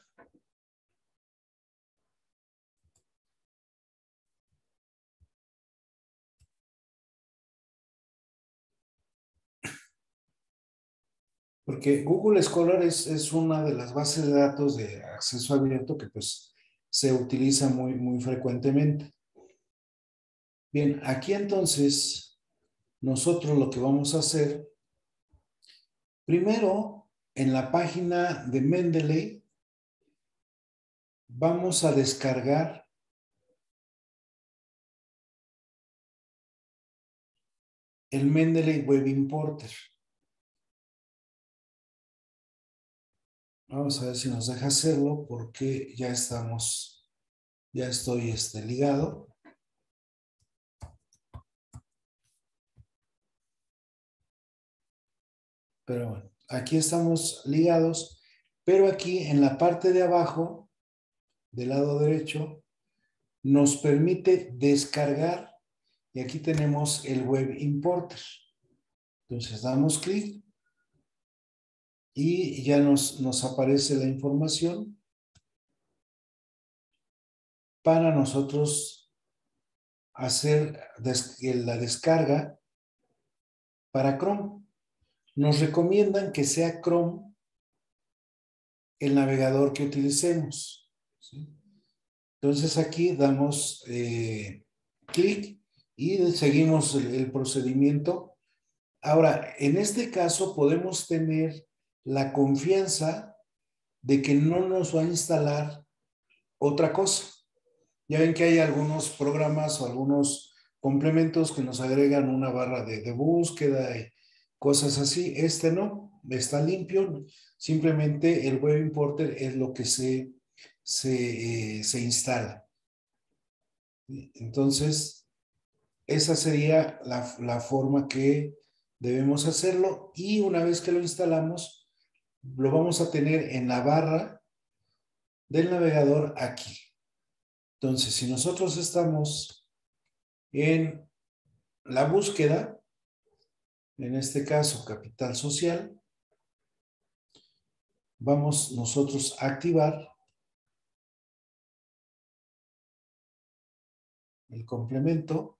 Porque Google Scholar es una de las bases de datos de acceso abierto que pues se utiliza muy frecuentemente. Bien, aquí entonces nosotros lo que vamos a hacer, primero en la página de Mendeley vamos a descargar el Mendeley Web Importer. Vamos a ver si nos deja hacerlo porque ya estoy ligado. Pero bueno, aquí estamos ligados, pero aquí en la parte de abajo, del lado derecho, nos permite descargar y aquí tenemos el Web Importer. Entonces damos clic y ya nos aparece la información para nosotros hacer la descarga para Chrome. Nos recomiendan que sea Chrome el navegador que utilicemos, ¿sí? Entonces aquí damos clic y seguimos el procedimiento. Ahora, en este caso podemos tener la confianza de que no nos va a instalar otra cosa. Ya ven que hay algunos programas o algunos complementos que nos agregan una barra de búsqueda y cosas así. Este no, está limpio. Simplemente el Web Importer es lo que se instala. Entonces, esa sería la forma que debemos hacerlo. Y una vez que lo instalamos, lo vamos a tener en la barra del navegador aquí. Entonces, si nosotros estamos en la búsqueda, en este caso Capital Social, vamos nosotros a activar el complemento.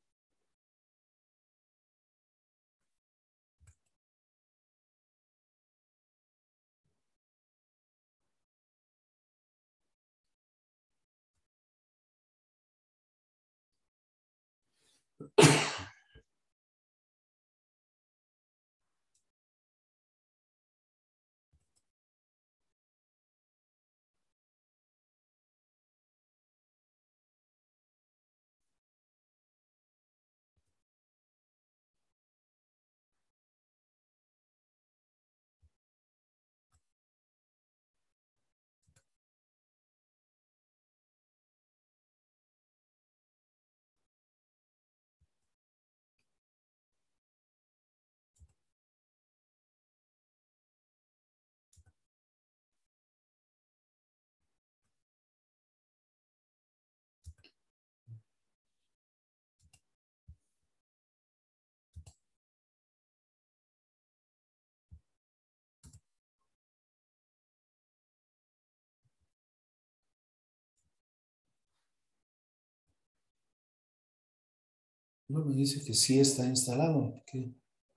No, me dice que sí está instalado. ¿Qué?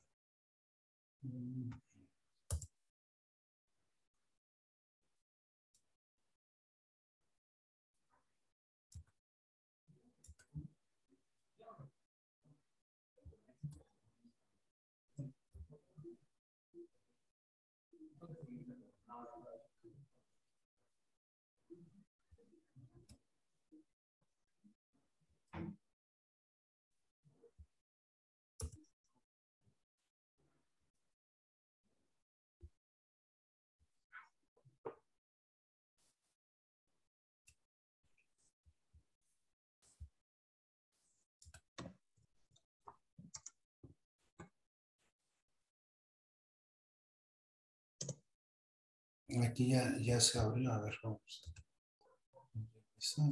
Aquí ya se abrió. A ver, vamos a empezar.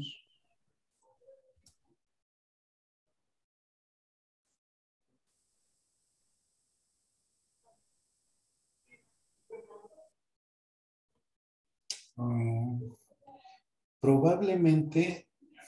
Probablemente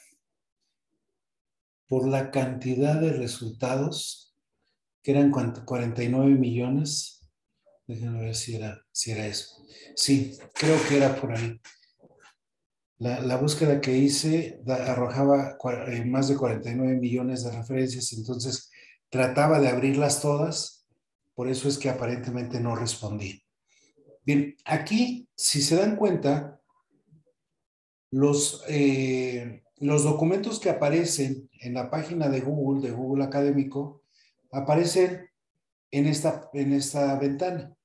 por la cantidad de resultados, que eran 49 millones. Déjenme ver si era eso. Sí, creo que era por ahí. La búsqueda que hice arrojaba más de 49 millones de referencias, entonces trataba de abrirlas todas, por eso es que aparentemente no respondí. Bien, aquí, si se dan cuenta, los documentos que aparecen en la página de Google Académico, aparecen en esta ventana.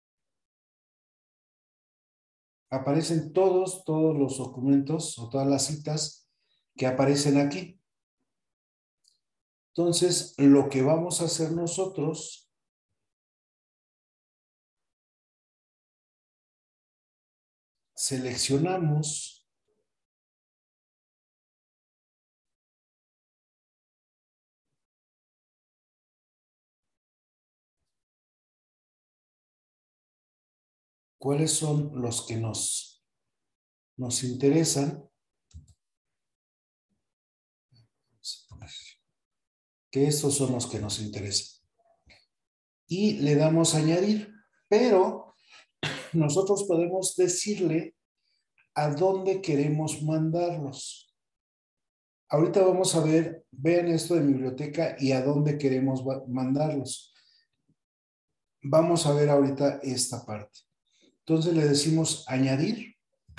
Aparecen todos los documentos o todas las citas que aparecen aquí. Entonces, lo que vamos a hacer nosotros seleccionamos cuáles son los que nos interesan, que estos son los que nos interesan. Y le damos a añadir, pero nosotros podemos decirle a dónde queremos mandarlos. Ahorita vamos a ver, vean esto de biblioteca y a dónde queremos mandarlos. Vamos a ver ahorita esta parte. Entonces le decimos añadir.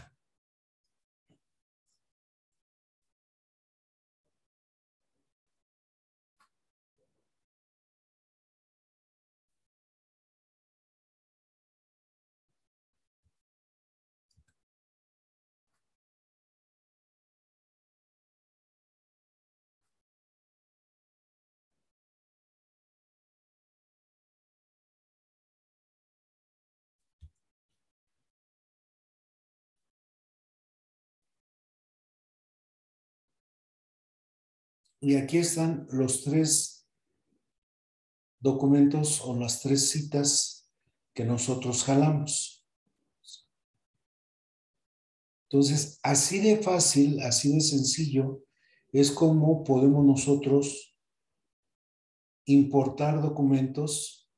Y aquí están los 3 documentos o las 3 citas que nosotros jalamos. Entonces, así de fácil, así de sencillo, es como podemos nosotros importar documentos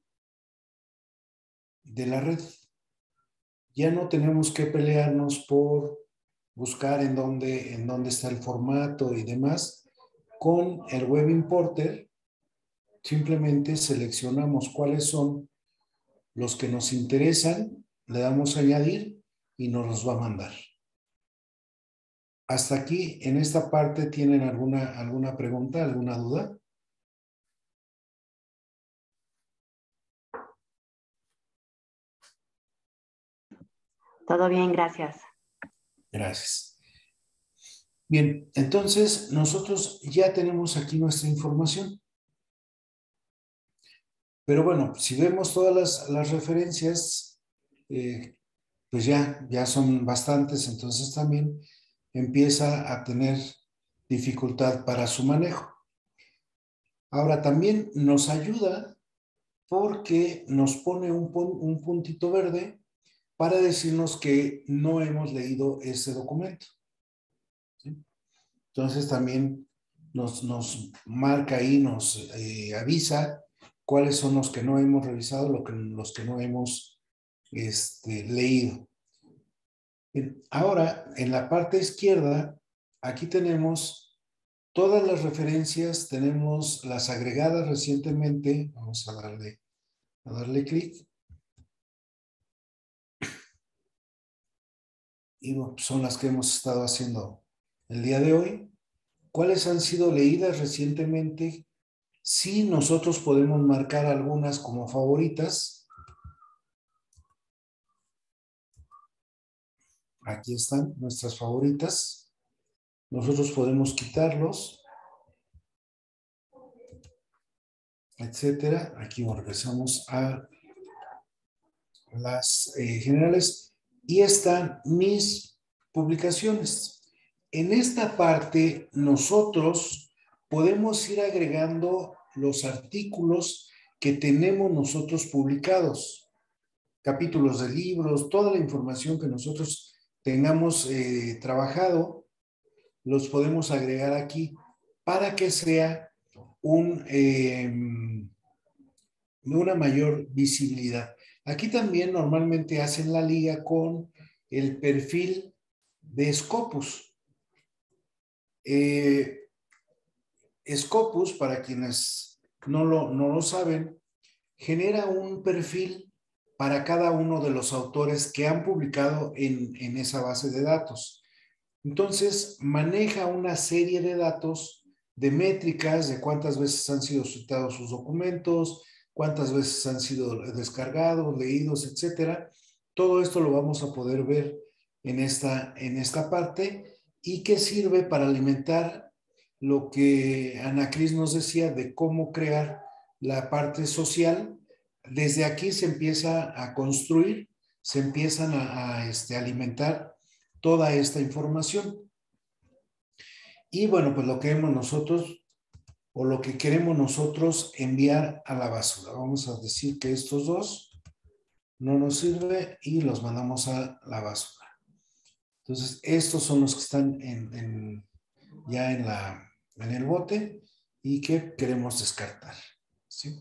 de la red. Ya no tenemos que pelearnos por buscar en dónde está el formato y demás. Con el Web Importer, simplemente seleccionamos cuáles son los que nos interesan, le damos a añadir y nos los va a mandar. Hasta aquí, en esta parte, ¿tienen alguna pregunta, alguna duda? Todo bien, gracias. Gracias. Bien, entonces nosotros ya tenemos aquí nuestra información. Pero bueno, si vemos todas las referencias, pues ya son bastantes, entonces también empieza a tener dificultad para su manejo. Ahora también nos ayuda porque nos pone un puntito verde para decirnos que no hemos leído ese documento. ¿Sí? Entonces también nos marca ahí, nos avisa cuáles son los que no hemos revisado, los que no hemos leído. Ahora, en la parte izquierda, aquí tenemos todas las referencias, tenemos las agregadas recientemente. Vamos a darle clic. Y son las que hemos estado haciendo el día de hoy. ¿Cuáles han sido leídas recientemente? Sí, nosotros podemos marcar algunas como favoritas. Aquí están nuestras favoritas. Nosotros podemos quitarlos, etcétera. Aquí regresamos a las generales y están mis publicaciones. En esta parte nosotros podemos ir agregando los artículos que tenemos nosotros publicados, capítulos de libros, toda la información que nosotros tengamos trabajado, los podemos agregar aquí para que sea una mayor visibilidad. Aquí también normalmente hacen la liga con el perfil de Scopus. Scopus, para quienes no lo saben, genera un perfil para cada uno de los autores que han publicado en esa base de datos. Entonces, maneja una serie de datos, de métricas, de cuántas veces han sido citados sus documentos, cuántas veces han sido descargados, leídos, etcétera. Todo esto lo vamos a poder ver en esta parte y que sirve para alimentar lo que Ana Cris nos decía de cómo crear la parte social. Desde aquí se empieza a construir, se empiezan a alimentar toda esta información. Y bueno, pues lo que vemos nosotros o lo que queremos nosotros enviar a la basura. Vamos a decir que estos dos no nos sirven y los mandamos a la basura. Entonces, estos son los que están ya en el bote y que queremos descartar, ¿sí?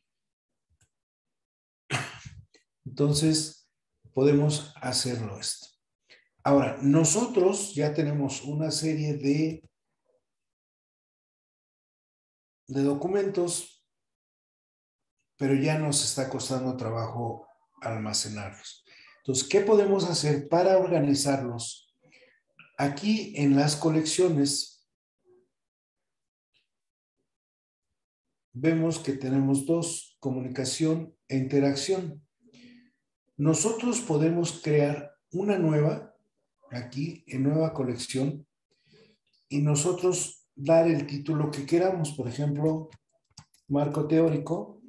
Entonces, podemos hacerlo esto. Ahora, nosotros ya tenemos una serie de documentos, pero ya nos está costando trabajo almacenarlos. Entonces, ¿qué podemos hacer para organizarlos? Aquí en las colecciones vemos que tenemos dos, comunicación e interacción. Nosotros podemos crear una nueva, aquí en nueva colección, y nosotros dar el título que queramos, por ejemplo, marco teórico.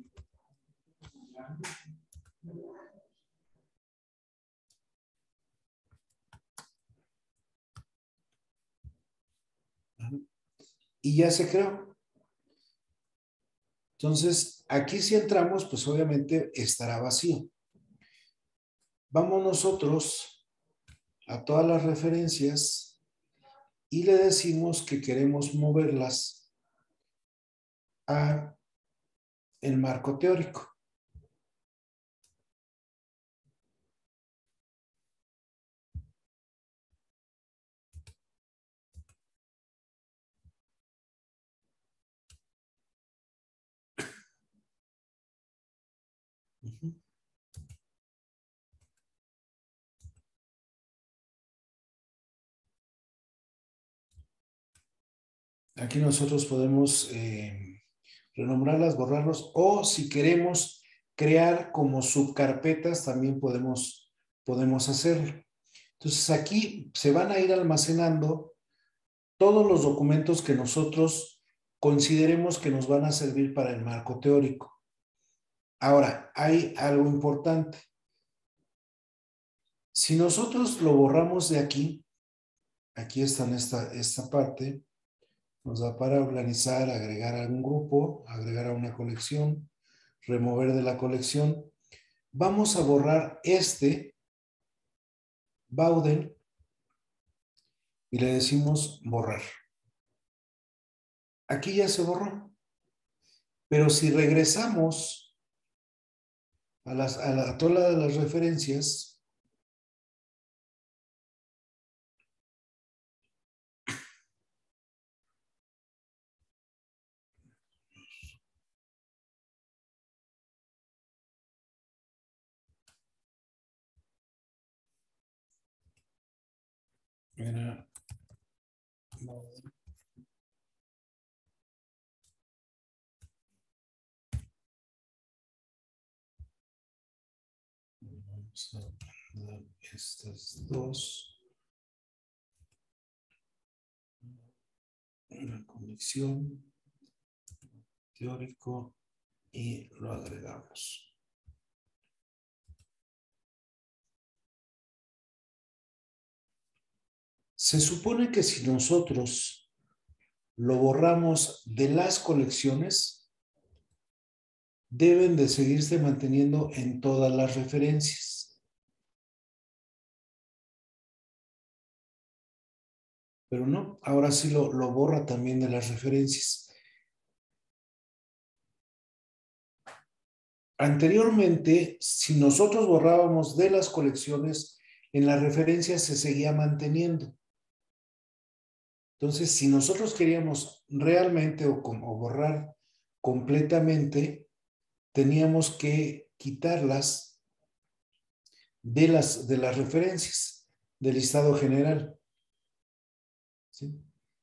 Y ya se creó. Entonces, aquí si entramos, pues obviamente estará vacío. Vamos nosotros a todas las referencias y le decimos que queremos moverlas a el marco teórico. Aquí nosotros podemos renombrarlas, borrarlos, o si queremos crear como subcarpetas, también podemos hacerlo. Entonces aquí se van a ir almacenando todos los documentos que nosotros consideremos que nos van a servir para el marco teórico. Ahora, hay algo importante. Si nosotros lo borramos de aquí está en esta parte, nos da para organizar, agregar a un grupo, agregar a una colección, remover de la colección. Vamos a borrar Bowden, y le decimos borrar. aquí ya se borró. Pero si regresamos a la tabla de las referencias, era, vamos a dar estas dos, una conexión, teórico, y lo agregamos. Se supone que si nosotros lo borramos de las colecciones, deben de seguirse manteniendo en todas las referencias. Pero no, ahora sí lo borra también de las referencias. Anteriormente, si nosotros borrábamos de las colecciones, en las referencias se seguía manteniendo. Entonces, si nosotros queríamos realmente o borrar completamente, teníamos que quitarlas de las referencias del listado general. ¿Sí?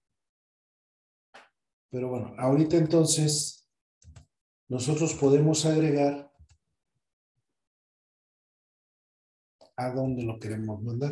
Pero bueno, ahorita entonces nosotros podemos agregar a dónde lo queremos mandar.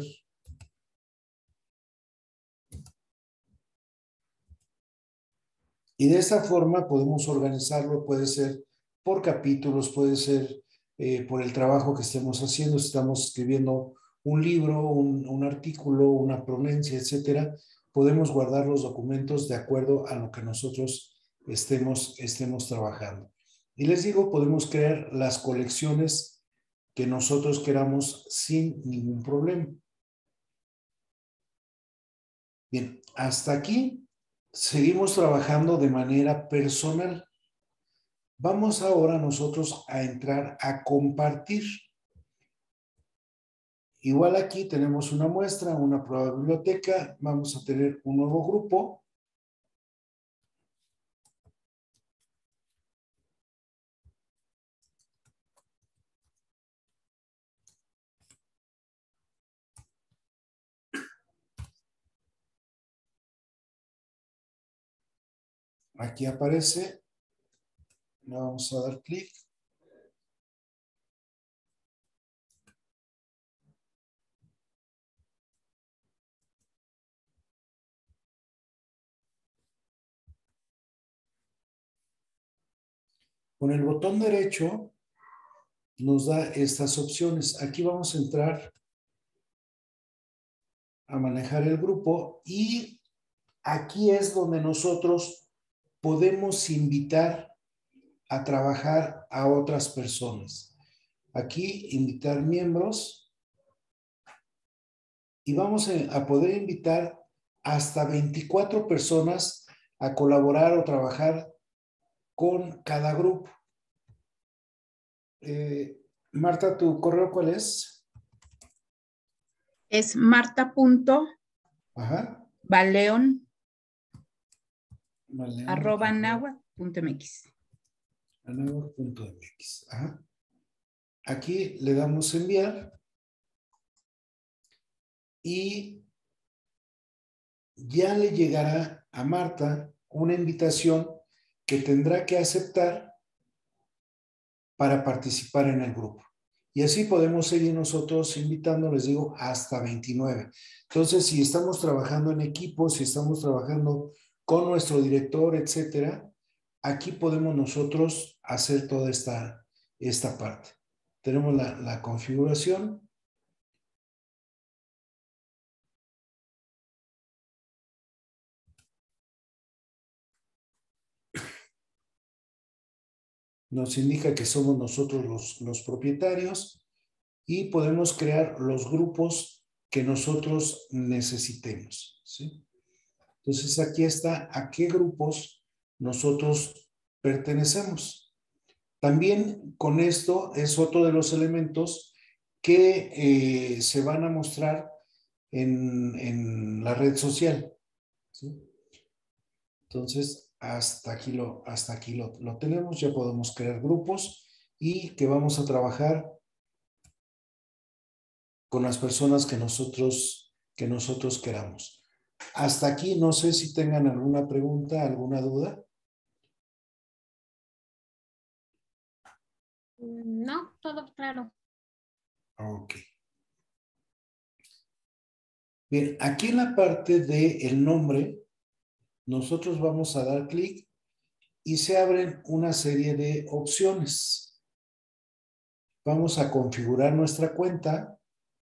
Y de esa forma podemos organizarlo, puede ser por capítulos, puede ser por el trabajo que estemos haciendo, si estamos escribiendo un libro, un artículo, una ponencia, etcétera, podemos guardar los documentos de acuerdo a lo que nosotros estemos trabajando. Y les digo, podemos crear las colecciones que nosotros queramos sin ningún problema. Bien, hasta aquí seguimos trabajando de manera personal. Vamos ahora nosotros a entrar a compartir. Igual aquí tenemos una muestra, una prueba de biblioteca. Vamos a tener un nuevo grupo. Aquí aparece. Le vamos a dar clic. Con el botón derecho nos da estas opciones. Aquí vamos a entrar a manejar el grupo y aquí es donde nosotros podemos invitar a trabajar a otras personas. Aquí invitar miembros y vamos a poder invitar hasta 24 personas a colaborar o trabajar con cada grupo. Marta, ¿tu correo cuál es? Es marta.baleon@nahua.mx. Nahua.mx. Aquí le damos enviar y ya le llegará a Marta una invitación que tendrá que aceptar para participar en el grupo. Y así podemos seguir nosotros invitando, les digo, hasta 29. Entonces, si estamos trabajando en equipo, si estamos trabajando con nuestro director, etcétera, aquí podemos nosotros hacer toda esta parte. Tenemos la configuración. Nos indica que somos nosotros los propietarios y podemos crear los grupos que nosotros necesitemos, ¿sí? Entonces aquí está a qué grupos nosotros pertenecemos. También con esto es otro de los elementos que se van a mostrar en la red social, ¿sí? Entonces, hasta aquí lo tenemos. Ya podemos crear grupos y que vamos a trabajar con las personas que nosotros queramos. Hasta aquí, no sé si tengan alguna pregunta, alguna duda. No, todo claro. Ok. Bien, aquí en la parte del nombre, nosotros vamos a dar clic y se abren una serie de opciones. Vamos a configurar nuestra cuenta.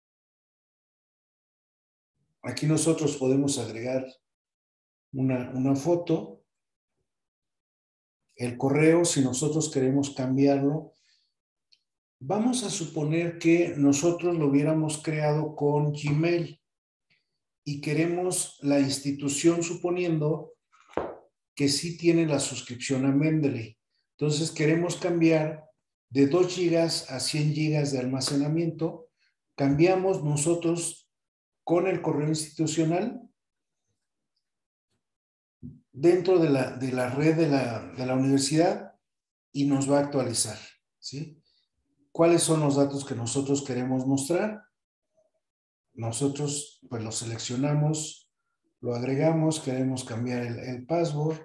Aquí nosotros podemos agregar una foto, el correo, si nosotros queremos cambiarlo. Vamos a suponer que nosotros lo hubiéramos creado con Gmail y queremos la institución, suponiendo que sí tiene la suscripción a Mendeley. Entonces queremos cambiar de 2 gigas a 100 gigas de almacenamiento. Cambiamos nosotros con el correo institucional dentro de la red de la universidad y nos va a actualizar, ¿sí? ¿Cuáles son los datos que nosotros queremos mostrar? Nosotros pues lo seleccionamos, lo agregamos, queremos cambiar el password,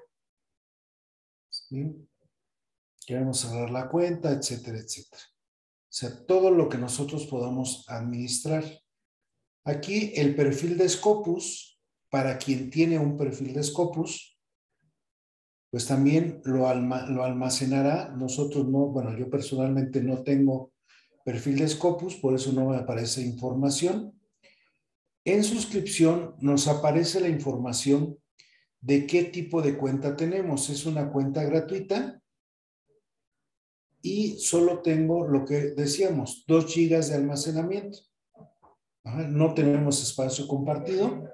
¿sí? Queremos cerrar la cuenta, etcétera, etcétera. O sea, todo lo que nosotros podamos administrar. Aquí el perfil de Scopus, para quien tiene un perfil de Scopus, pues también lo almacenará. Nosotros no, bueno, yo personalmente no tengo perfil de Scopus, por eso no me aparece información. En suscripción nos aparece la información de qué tipo de cuenta tenemos. Es una cuenta gratuita y solo tengo lo que decíamos, 2 gigas de almacenamiento. No tenemos espacio compartido.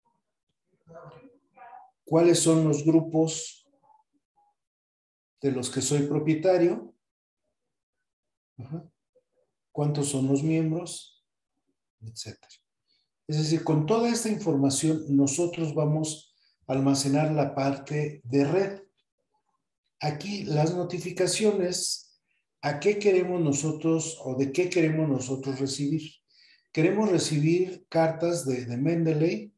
¿Cuáles son los grupos de los que soy propietario? ¿Cuántos son los miembros? Etcétera. Es decir, con toda esta información nosotros vamos a almacenar la parte de red. Aquí las notificaciones, ¿a qué queremos nosotros o de qué queremos nosotros recibir? Queremos recibir cartas de Mendeley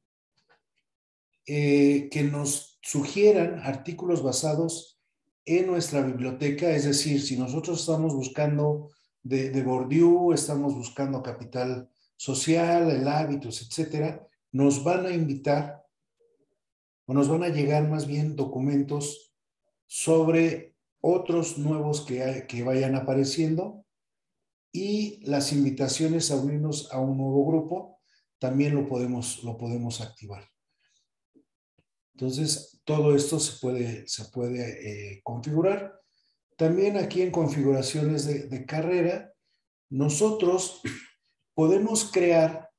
que nos sugieran artículos basados en nuestra biblioteca, es decir, si nosotros estamos buscando de Bourdieu, estamos buscando Capital Social, el Hábitos, etcétera, nos van a invitar o nos van a llegar más bien documentos sobre otros nuevos que vayan apareciendo y las invitaciones a unirnos a un nuevo grupo también lo podemos activar. Entonces, todo esto se puede configurar. También aquí en configuraciones de carrera, nosotros podemos crear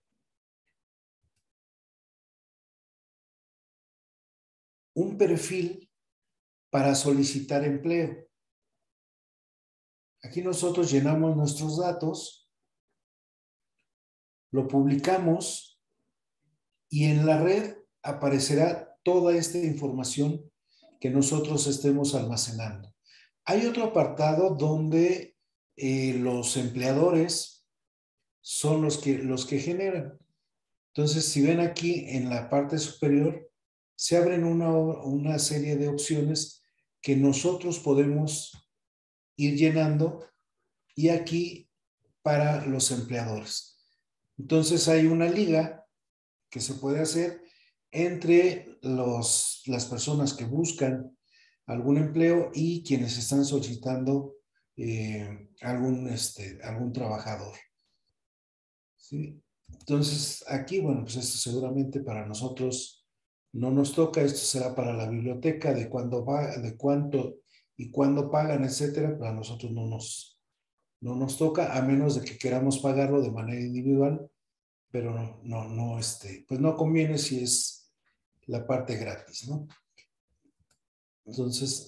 un perfil para solicitar empleo. Aquí nosotros llenamos nuestros datos, lo publicamos y en la red aparecerá toda esta información que nosotros estemos almacenando. Hay otro apartado donde los empleadores son los que generan. Entonces, si ven aquí en la parte superior, se abren una serie de opciones que nosotros podemos ir llenando y aquí para los empleadores. Entonces, hay una liga que se puede hacer entre las personas que buscan algún empleo y quienes están solicitando algún trabajador. ¿Sí? Entonces, aquí, bueno, pues esto seguramente para nosotros no nos toca, esto será para la biblioteca, de cuánto y cuándo pagan, etcétera, para nosotros no nos toca, a menos de que queramos pagarlo de manera individual, pero pues no conviene si es la parte gratis, ¿no? Entonces,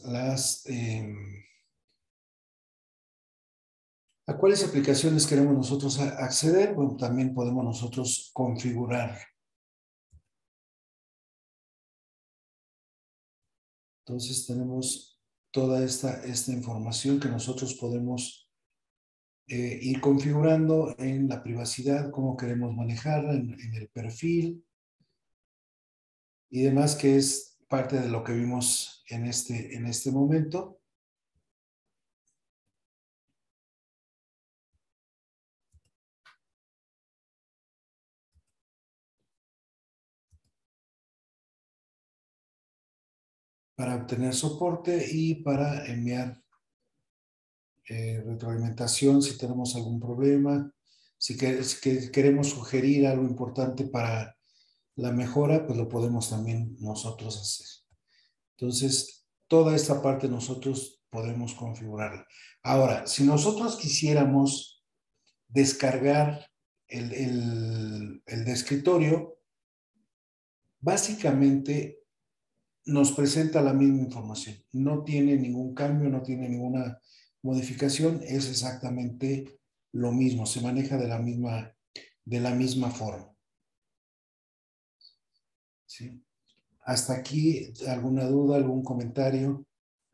¿a cuáles aplicaciones queremos nosotros acceder? Bueno, también podemos nosotros configurar. Entonces, tenemos toda esta información que nosotros podemos ir configurando en la privacidad, cómo queremos manejarla, en el perfil y demás, que es parte de lo que vimos en este momento. Para obtener soporte y para enviar retroalimentación si tenemos algún problema, si queremos sugerir algo importante para la mejora, pues lo podemos también nosotros hacer. Entonces, toda esta parte nosotros podemos configurarla. Ahora, si nosotros quisiéramos descargar el de escritorio, básicamente nos presenta la misma información. No tiene ningún cambio, no tiene ninguna modificación, es exactamente lo mismo, se maneja de la misma forma. ¿Sí? Hasta aquí, ¿alguna duda, algún comentario?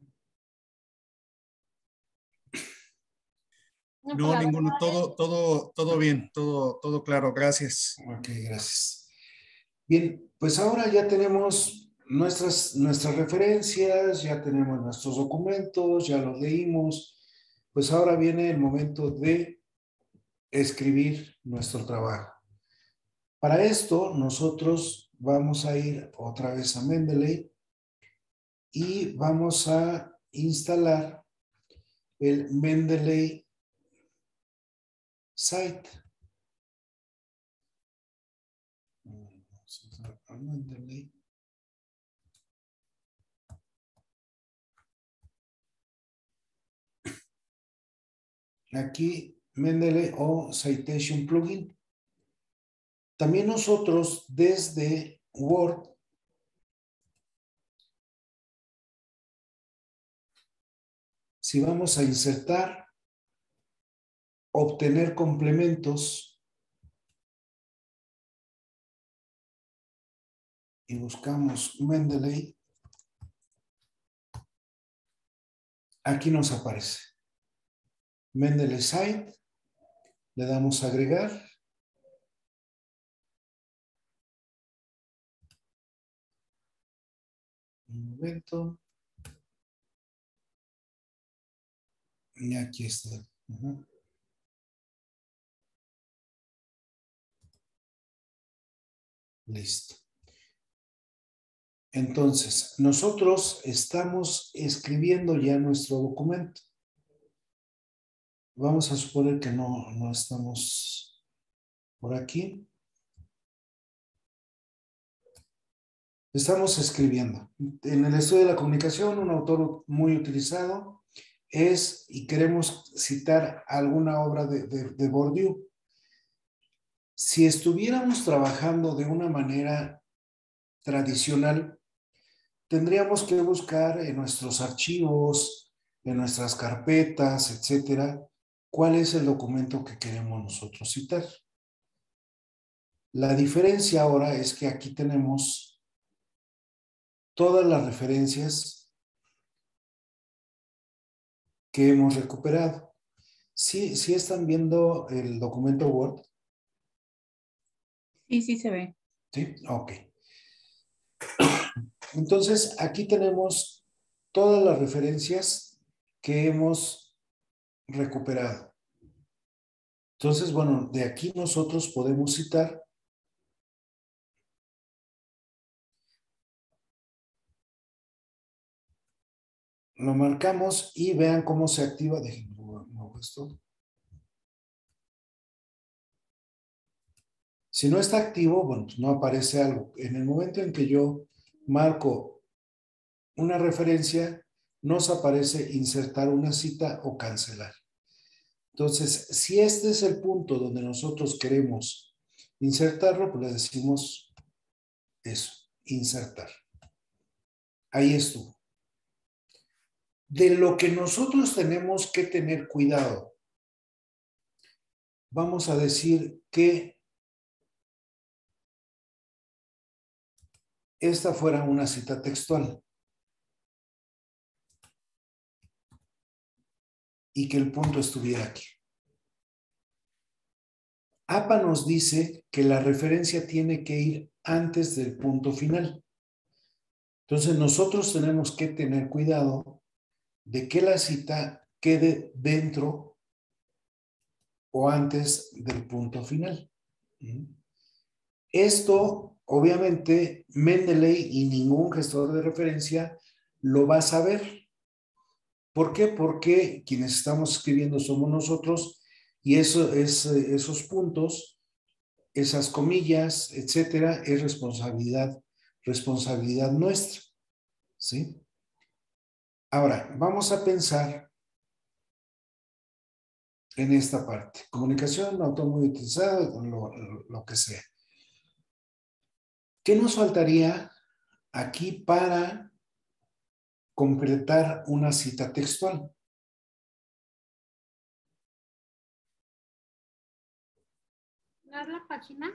No, ninguno, todo bien, todo claro, gracias. Ok, gracias. Bien, pues ahora ya tenemos nuestras referencias, ya tenemos nuestros documentos, ya los leímos. Pues ahora viene el momento de escribir nuestro trabajo. Para esto, nosotros vamos a ir otra vez a Mendeley y vamos a instalar el Mendeley Site. Mendeley. Aquí, Mendeley o Citation Plugin. También nosotros desde Word si vamos a insertar, obtener complementos y buscamos Mendeley, aquí nos aparece Mendeley Site, le damos a agregar. Un momento. Y aquí está. Listo. Entonces, nosotros estamos escribiendo ya nuestro documento. Vamos a suponer que no estamos por aquí. Estamos escribiendo. En el estudio de la comunicación, un autor muy utilizado es, y queremos citar alguna obra de Bourdieu. Si estuviéramos trabajando de una manera tradicional, tendríamos que buscar en nuestros archivos, en nuestras carpetas, etcétera, cuál es el documento que queremos nosotros citar. La diferencia ahora es que aquí tenemos todas las referencias que hemos recuperado. ¿Sí están viendo el documento Word? Sí se ve. Sí, ok. Entonces, aquí tenemos todas las referencias que hemos recuperado. Entonces, bueno, de aquí nosotros podemos citar lo marcamos y vean cómo se activa. Déjenme muevo esto. Si no está activo, bueno, pues no aparece algo. En el momento en que yo marco una referencia, nos aparece insertar una cita o cancelar. Entonces, si este es el punto donde nosotros queremos insertarlo, pues le decimos eso, insertar. Ahí estuvo. De lo que nosotros tenemos que tener cuidado, vamos a decir que esta fuera una cita textual y que el punto estuviera aquí. APA nos dice que la referencia tiene que ir antes del punto final. Entonces nosotros tenemos que tener cuidado de que la cita quede dentro o antes del punto final. Esto, obviamente, Mendeley y ningún gestor de referencia lo va a saber. ¿Por qué? Porque quienes estamos escribiendo somos nosotros y esos puntos, esas comillas, etcétera, es responsabilidad nuestra. ¿Sí? Ahora, vamos a pensar en esta parte. Comunicación, autor muy utilizado, lo que sea. ¿Qué nos faltaría aquí para completar una cita textual? ¿No es la página?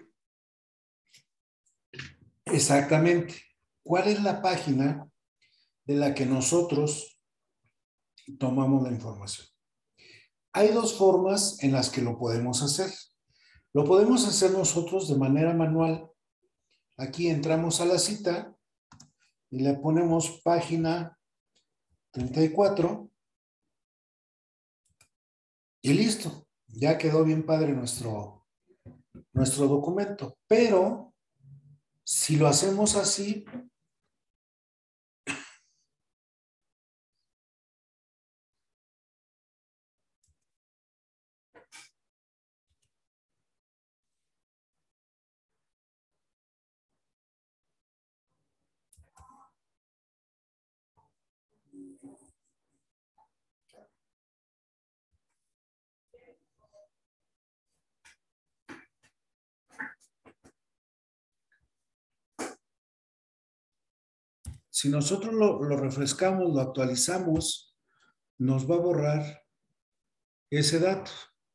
Exactamente. ¿Cuál es la página de la que nosotros tomamos la información? Hay dos formas en las que lo podemos hacer. Lo podemos hacer nosotros de manera manual. Aquí entramos a la cita y le ponemos página 34 y listo. Ya quedó bien padre nuestro documento. Pero si lo hacemos así, si nosotros lo refrescamos, lo actualizamos, nos va a borrar ese dato.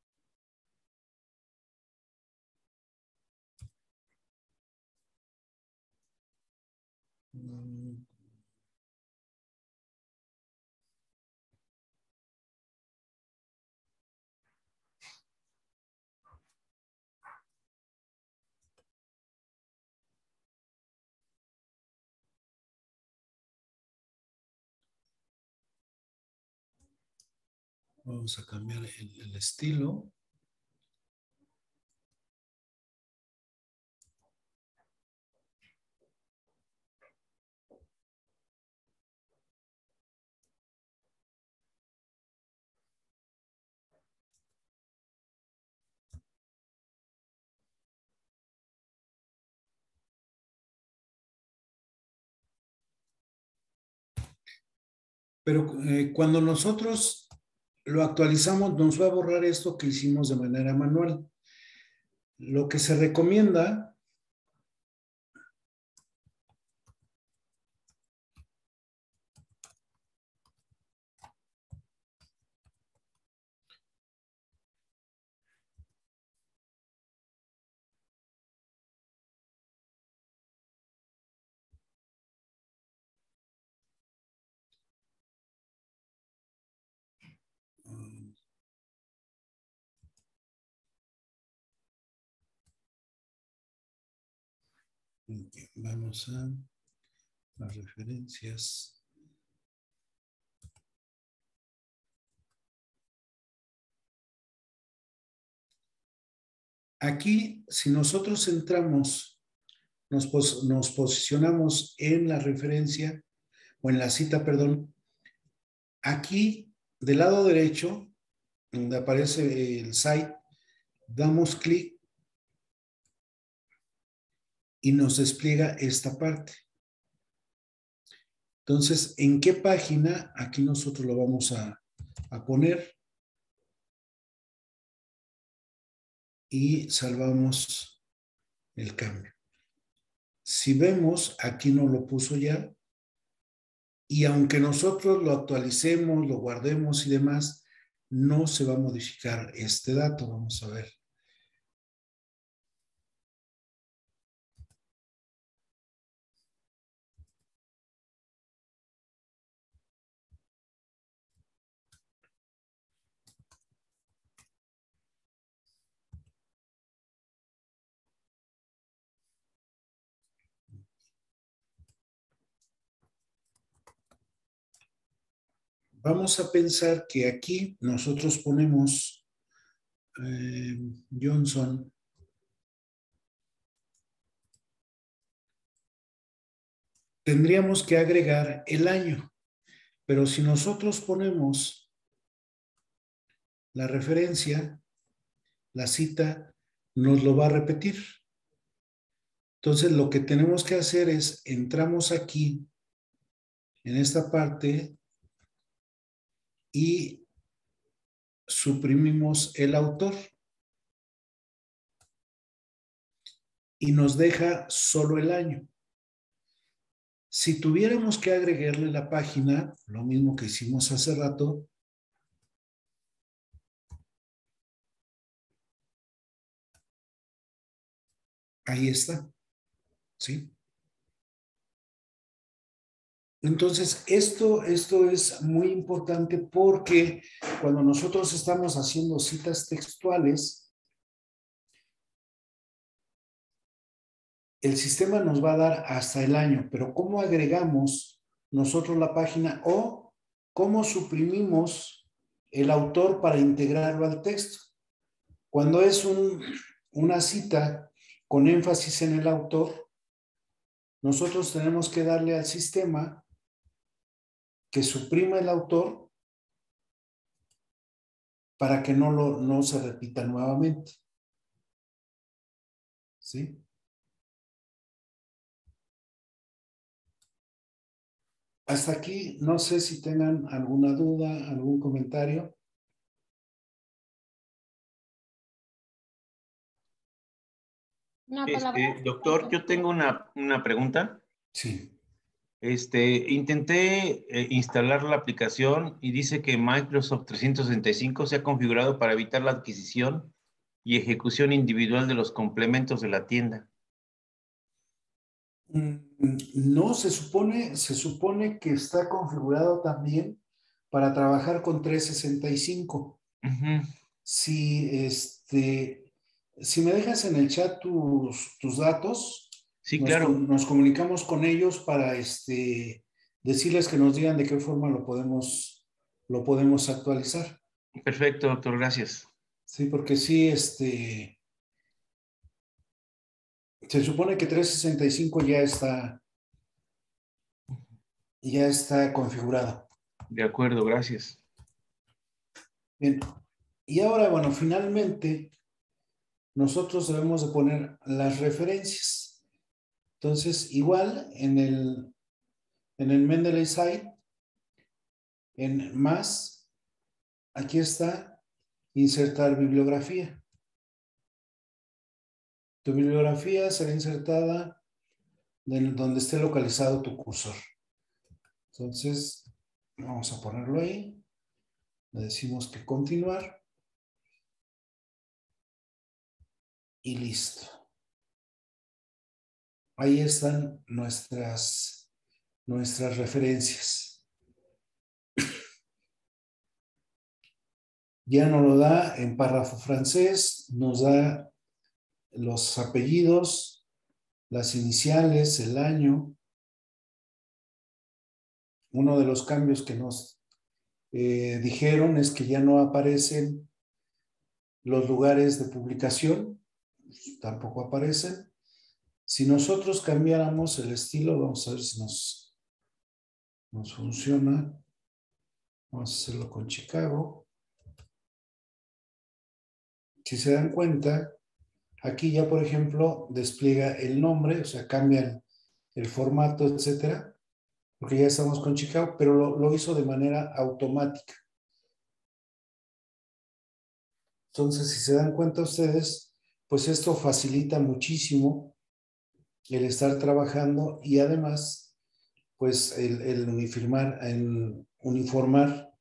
Vamos a cambiar el estilo. Pero cuando nosotros lo actualizamos, nos va a borrar esto que hicimos de manera manual. Lo que se recomienda vamos a las referencias. Aquí, si nosotros entramos, nos posicionamos en la referencia, o en la cita, perdón, aquí, del lado derecho, donde aparece el site, damos clic y nos despliega esta parte. Entonces, ¿en qué página? Aquí nosotros lo vamos a poner y salvamos el cambio. Si vemos, aquí no lo puso ya. y aunque nosotros lo actualicemos, lo guardemos y demás, no se va a modificar este dato. Vamos a ver. Vamos a pensar que aquí nosotros ponemos Johnson. Tendríamos que agregar el año, pero si nosotros ponemos la referencia, la cita nos lo va a repetir. Entonces lo que tenemos que hacer es, entramos aquí, en esta parte, y suprimimos el autor. Y nos deja solo el año. Si tuviéramos que agregarle la página, lo mismo que hicimos hace rato, ahí está, ¿sí? Entonces, esto es muy importante porque cuando nosotros estamos haciendo citas textuales, el sistema nos va a dar hasta el año, pero ¿cómo agregamos nosotros la página o cómo suprimimos el autor para integrarlo al texto? Cuando es una cita con énfasis en el autor, nosotros tenemos que darle al sistema que suprima el autor para que no se repita nuevamente. ¿Sí? Hasta aquí, no sé si tengan alguna duda, algún comentario. No, pues la verdad, Doctor, yo tengo una pregunta. Sí. Intenté instalar la aplicación y dice que Microsoft 365 se ha configurado para evitar la adquisición y ejecución individual de los complementos de la tienda. No, se supone que está configurado también para trabajar con 365. Uh-huh. Si me dejas en el chat tus datos, sí, claro. Nos comunicamos con ellos para decirles que nos digan de qué forma lo podemos actualizar. Perfecto, doctor, gracias. Sí, porque sí, se supone que 365 ya está configurado. De acuerdo, gracias. Bien, y ahora, bueno, finalmente nosotros debemos de poner las referencias. Entonces, igual en el Mendeley site, en más, aquí está insertar bibliografía. Tu bibliografía será insertada donde esté localizado tu cursor. Entonces, vamos a ponerlo ahí. Le decimos que continuar. Y listo. Ahí están nuestras referencias. Ya nos lo da en párrafo francés, nos da los apellidos, las iniciales, el año. Uno de los cambios que nos dijeron es que ya no aparecen los lugares de publicación, tampoco aparecen. Si nosotros cambiáramos el estilo, vamos a ver si nos funciona. Vamos a hacerlo con Chicago. Si se dan cuenta, aquí ya, por ejemplo, despliega el nombre, o sea, cambia el formato, etcétera, porque ya estamos con Chicago, pero lo hizo de manera automática. Entonces, si se dan cuenta ustedes, pues esto facilita muchísimo el estar trabajando y además, pues el uniformar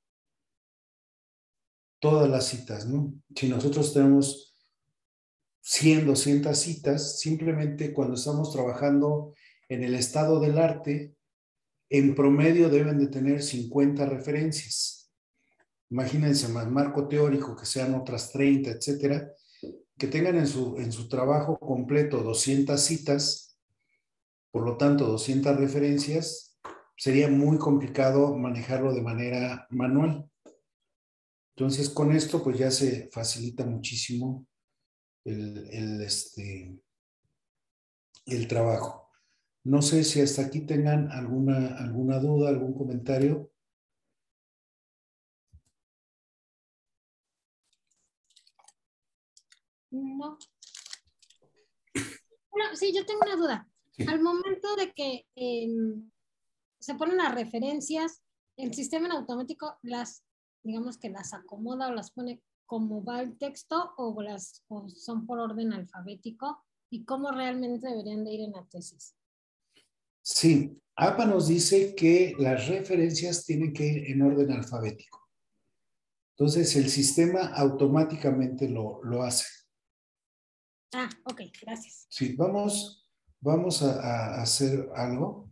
todas las citas, ¿no? Si nosotros tenemos 100, 200 citas, simplemente cuando estamos trabajando en el estado del arte, en promedio deben de tener 50 referencias. Imagínense, más marco teórico, que sean otras 30, etcétera, que tengan en su trabajo completo 200 citas, por lo tanto 200 referencias, sería muy complicado manejarlo de manera manual. Entonces, con esto pues ya se facilita muchísimo el trabajo. No sé si hasta aquí tengan alguna duda, algún comentario. No. Bueno, sí, yo tengo una duda. Sí. Al momento de que se ponen las referencias, el sistema en automático digamos que las acomoda o las pone como va el texto o son por orden alfabético y cómo realmente deberían de ir en la tesis. Sí, APA nos dice que las referencias tienen que ir en orden alfabético. Entonces, el sistema automáticamente lo hace. Ah, ok, gracias. Sí, vamos a hacer algo.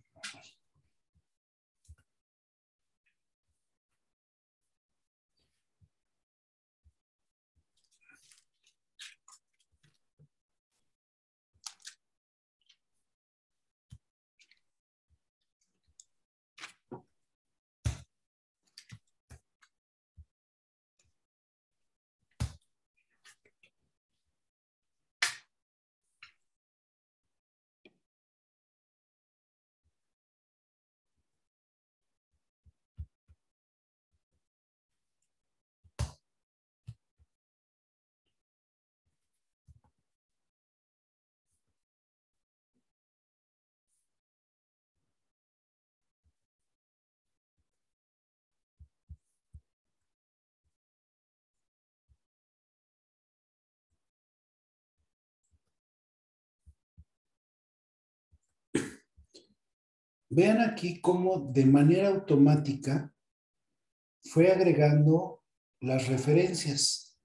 Vean aquí cómo de manera automática fue agregando las referencias.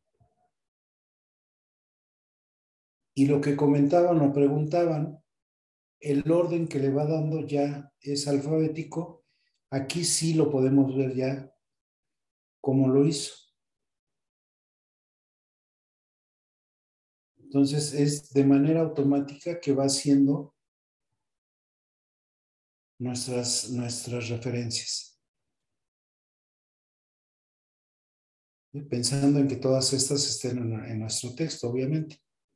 Y lo que comentaban o preguntaban, el orden que le va dando ya es alfabético. Aquí sí lo podemos ver ya cómo lo hizo. Entonces es de manera automática que va haciendo nuestras referencias. Pensando en que todas estas estén en nuestro texto, obviamente.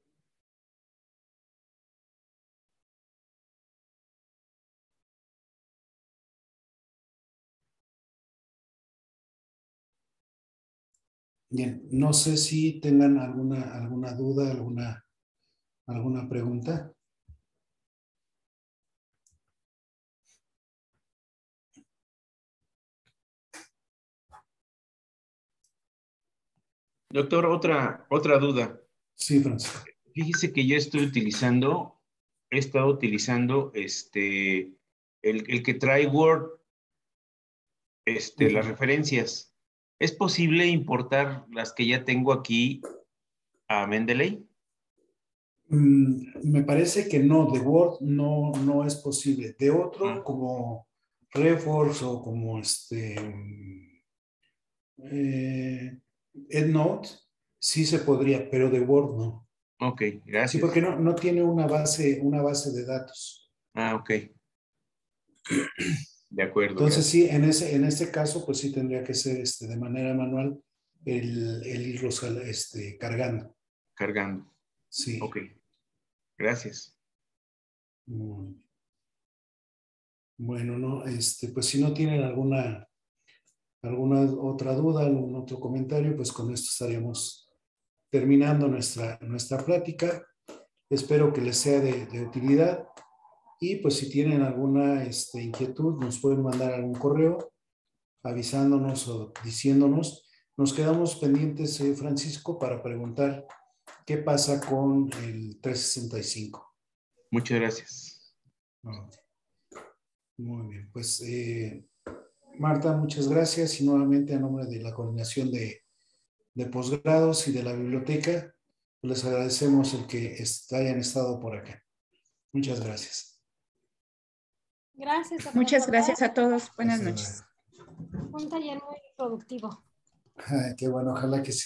Bien, no sé si tengan alguna duda, alguna pregunta. Doctor, otra duda. Sí, Francisco. Fíjese que yo he estado utilizando el que trae Word, las referencias. ¿Es posible importar las que ya tengo aquí a Mendeley? Me parece que no, de Word no es posible. De otro, como Reforce o como EndNote, sí se podría, pero de Word no. Ok, gracias. Sí, porque no tiene una base de datos. Ah, ok. De acuerdo. Entonces sí, en este caso, pues sí tendría que ser de manera manual el irlos cargando. Cargando. Sí. Ok. Gracias. Bueno, no, pues si no tienen alguna otra duda, algún otro comentario, pues con esto estaríamos terminando nuestra plática. Espero que les sea de utilidad y pues si tienen alguna inquietud, nos pueden mandar algún correo avisándonos o diciéndonos. Nos quedamos pendientes, Francisco, para preguntar qué pasa con el 365. Muchas gracias. No. Muy bien, pues Marta, muchas gracias y nuevamente a nombre de la coordinación de posgrados y de la biblioteca, les agradecemos el que hayan estado por acá. Muchas gracias. Gracias. Muchas gracias a todos. Buenas Hasta noches. luego. Un taller muy productivo. Ay, qué bueno, ojalá que sí.